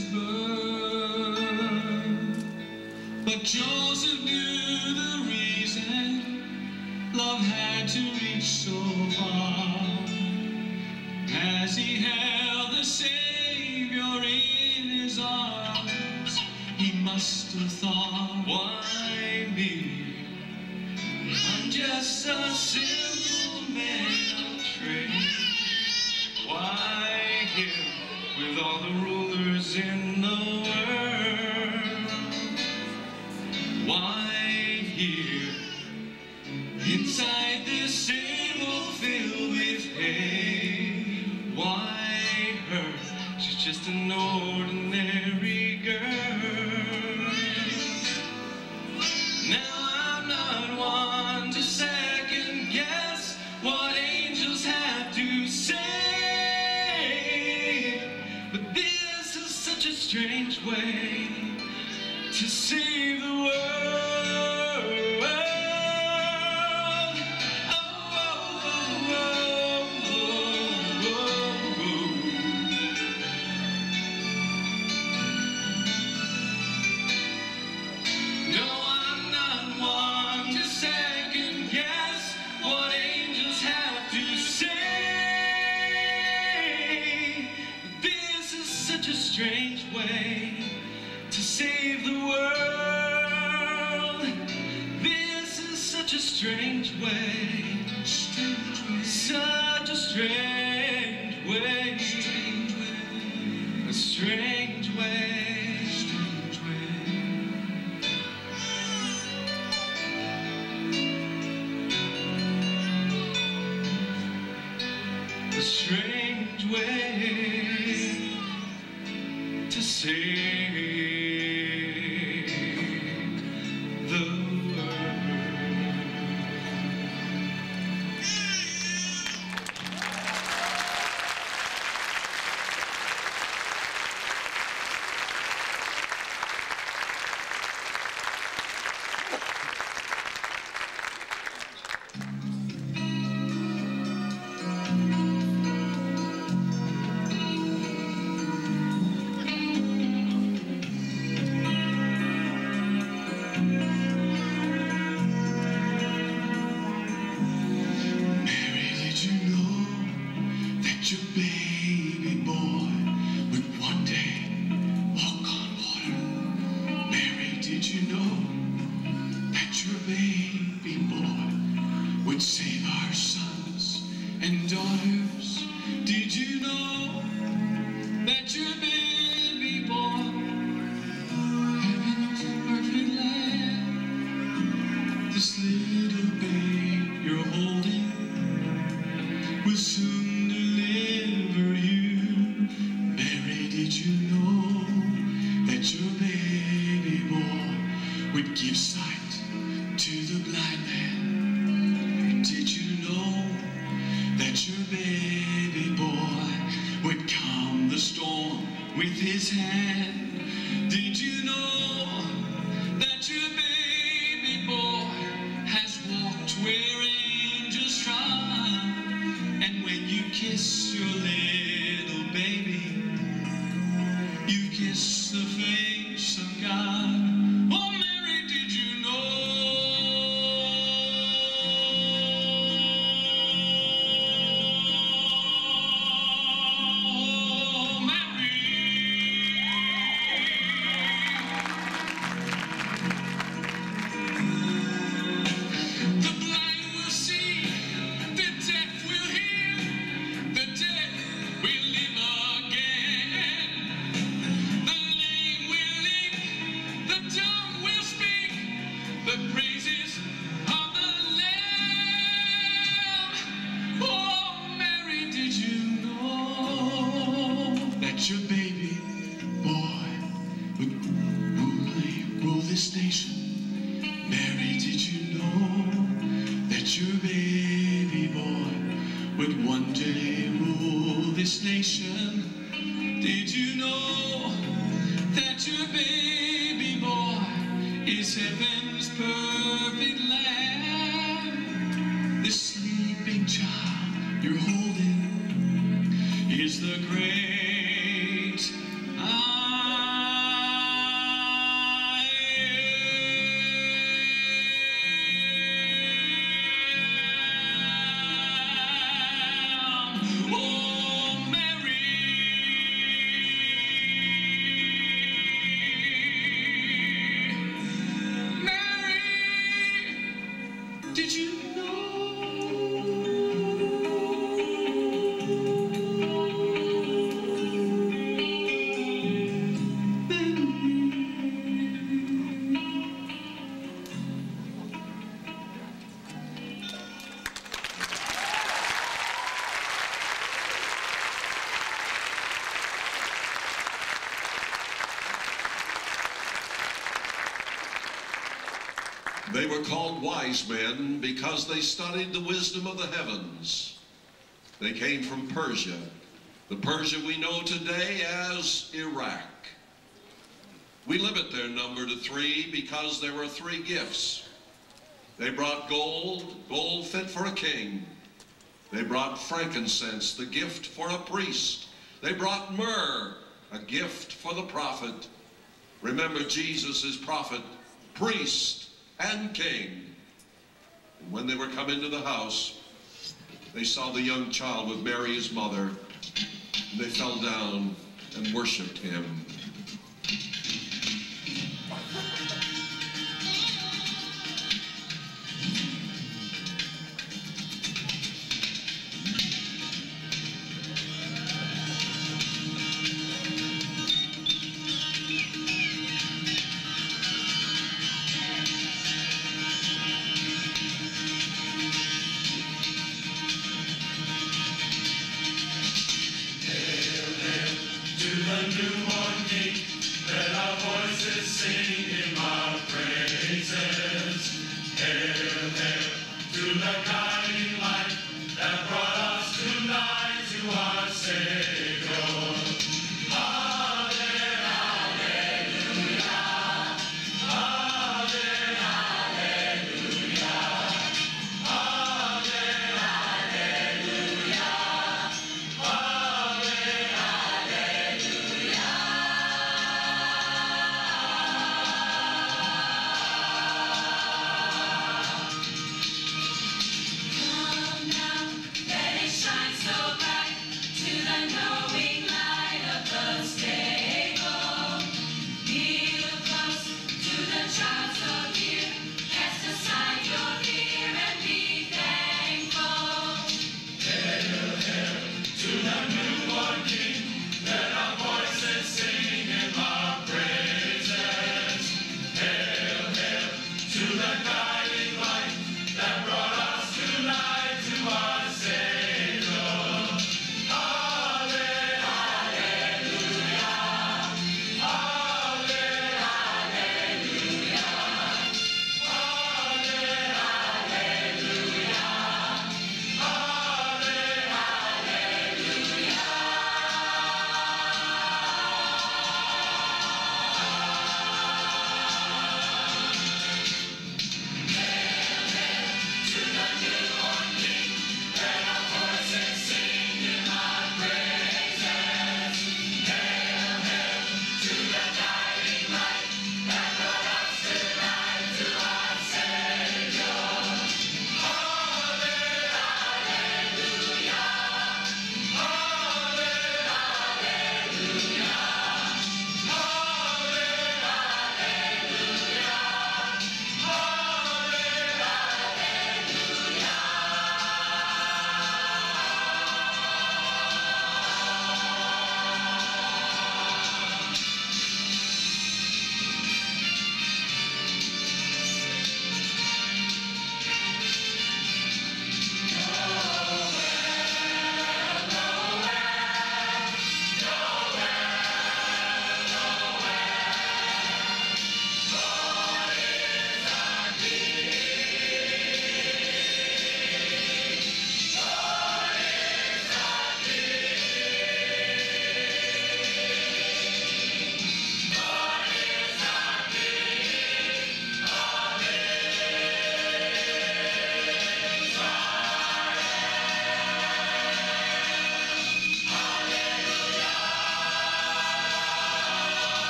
birth. But Joseph knew the reason love had to reach so far, as he held the Savior in his arms. He must have thought, "Why me? I'm just a simple man of trade. Why him with all the rulers in the world? Why here inside this stable filled with hay? Why her? She's just an ordinary girl." Now I'm not one to second guess what angels have to say, but this is such a strange way to save the world. Strange way to save the world. This is such a strange way, such a strange way, a strange way, a strange way to save the world. your baby boy would one day walk on water. Mary, did you know that your baby boy would save our sons and daughters? Did you know that your baby boy, heaven's perfect land, this little babe you're holding will soon deliver you? Mary, did you know that your baby boy would give sight to the blind man? Did you know that your baby boy would calm the storm with his hand? Did you know that your baby boy has walked where angels trod? And when you kiss your little baby, you kiss the face of God. Oh, Mary, did you know? The blind will see, the deaf will hear, the dead will live again. The lame will leap, the dumb will speak, the praises of the Lamb. Oh, Mary, did you know that your baby boy would rule this nation? Mary, did you know that your baby boy would one day rule this nation? Did you know that your baby boy is heaven's perfect lamb? This sleeping child you're holding is the great I am. Oh, Mary, Mary, did you know? They were called wise men because they studied the wisdom of the heavens. They came from Persia, the Persia we know today as Iraq. We limit their number to 3 because there were 3 gifts. They brought gold, gold fit for a king. They brought frankincense, the gift for a priest. They brought myrrh, a gift for the prophet. Remember, Jesus is prophet, priest, and king. And when they were come into the house, they saw the young child with Mary, his mother, and they fell down and worshiped him. Come now, let it shine so bright.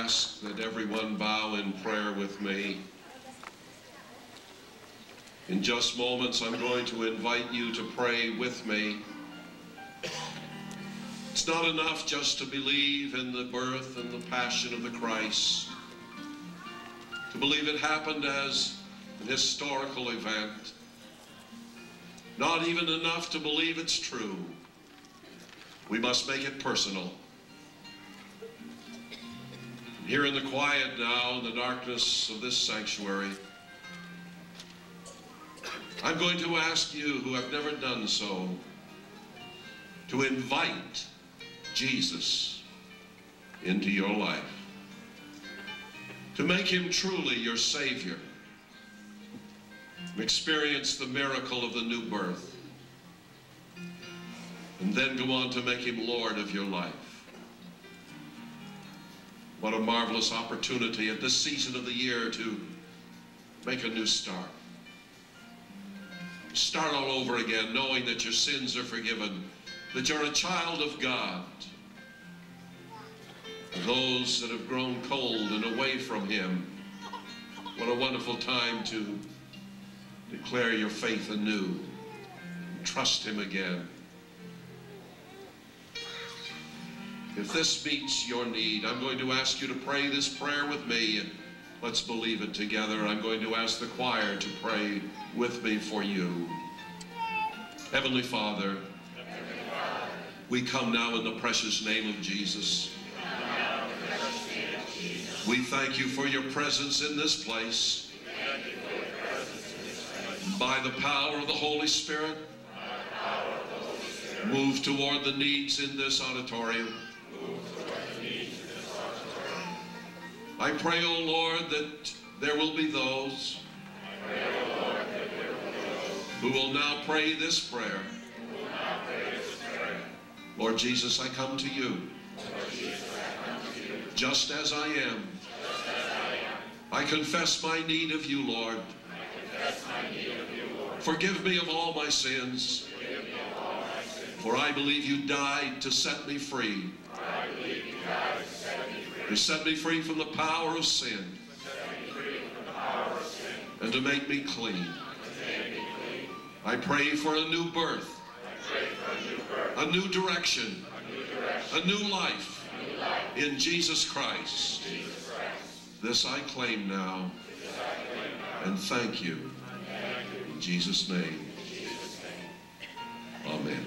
ask that everyone bow in prayer with me. In just moments, I'm going to invite you to pray with me. It's not enough just to believe in the birth and the passion of the Christ, to believe it happened as an historical event. Not even enough to believe it's true. We must make it personal. Here in the quiet now, in the darkness of this sanctuary, I'm going to ask you who have never done so to invite Jesus into your life, to make him truly your Savior, and experience the miracle of the new birth, and then go on to make him Lord of your life. What a marvelous opportunity at this season of the year to make a new start. Start all over again, knowing that your sins are forgiven, that you're a child of God. Those that have grown cold and away from him, what a wonderful time to declare your faith anew. Trust him again. If this meets your need, I'm going to ask you to pray this prayer with me, and let's believe it together. I'm going to ask the choir to pray with me for you. Heavenly Father, we come now in the precious name of Jesus. We thank you for your presence in this place. By the power of the Holy Spirit, move toward the needs in this auditorium. I pray, O Lord, that there will be those who will now pray this prayer. Lord Jesus, I come to you just as I am. I confess my need of you, Lord. Forgive me of all my sins, for I believe you died to set me free. To set me free from the power of sin, and to make me clean. I pray for a new birth, a new direction, a new life in Jesus Christ. This I claim now, and thank you. In Jesus' name, amen.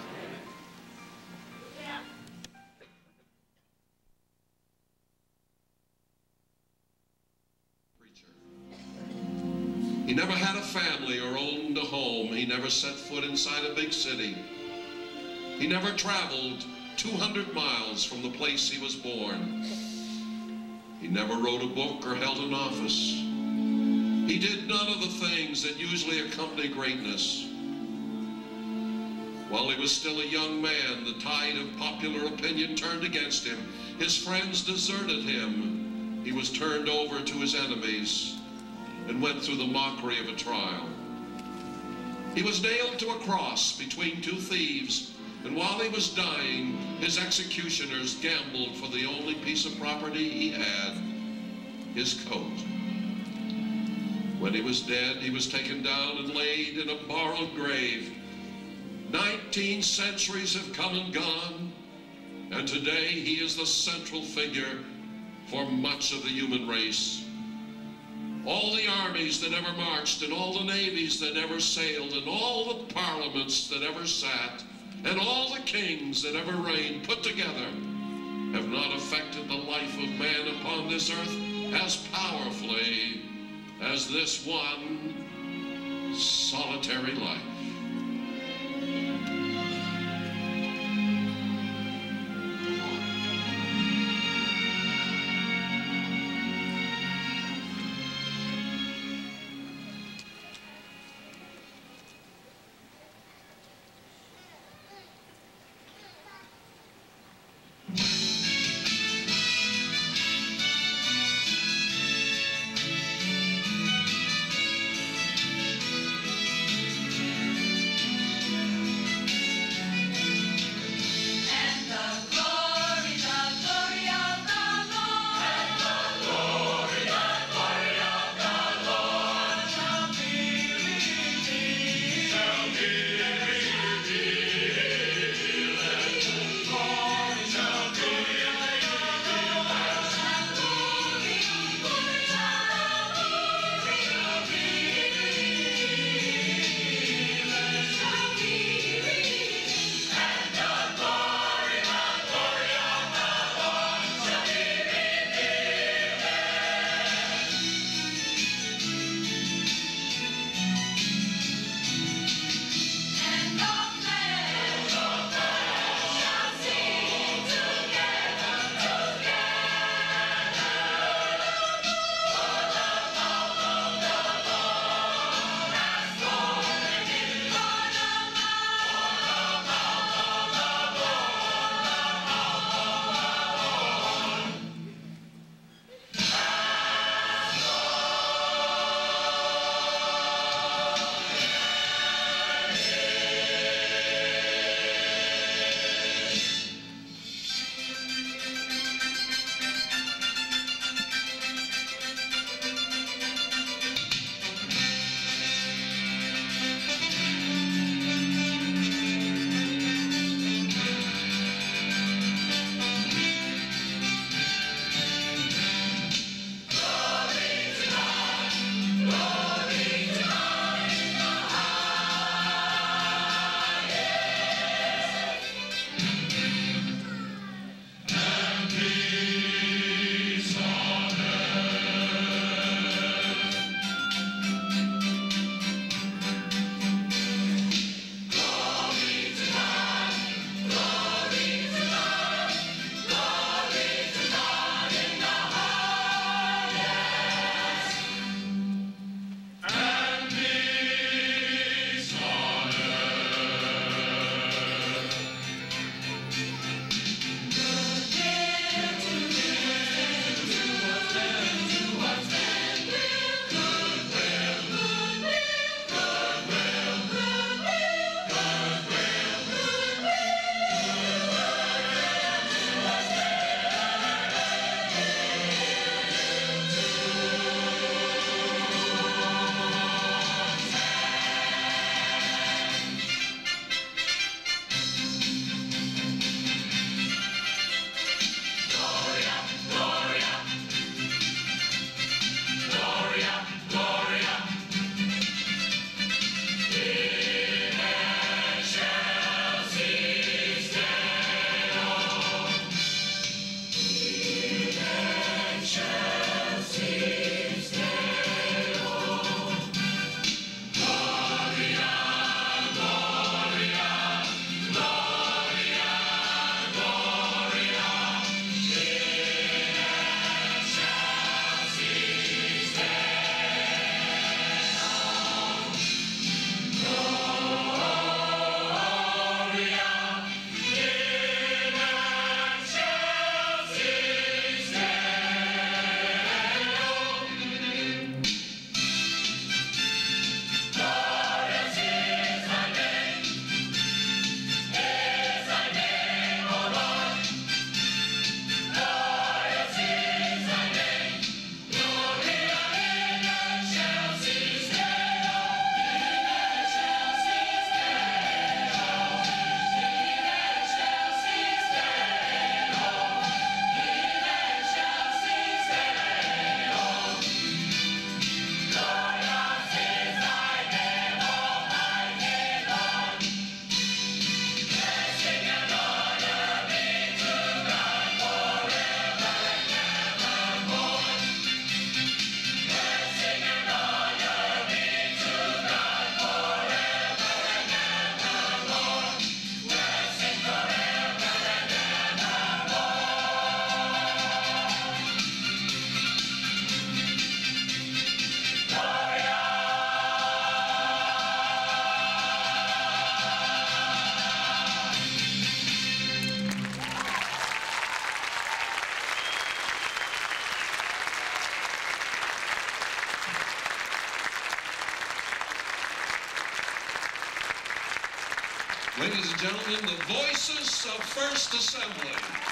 He never had a family or owned a home. He never set foot inside a big city. He never traveled 200 miles from the place he was born. He never wrote a book or held an office. He did none of the things that usually accompany greatness. While he was still a young man, the tide of popular opinion turned against him. His friends deserted him. He was turned over to his enemies and went through the mockery of a trial. He was nailed to a cross between two thieves, and while he was dying, his executioners gambled for the only piece of property he had, his coat. When he was dead, he was taken down and laid in a borrowed grave. 19 centuries have come and gone, and today he is the central figure for much of the human race. All the armies that ever marched, and all the navies that ever sailed, and all the parliaments that ever sat, and all the kings that ever reigned put together have not affected the life of man upon this earth as powerfully as this one solitary life. and gentlemen, the voices of First Assembly.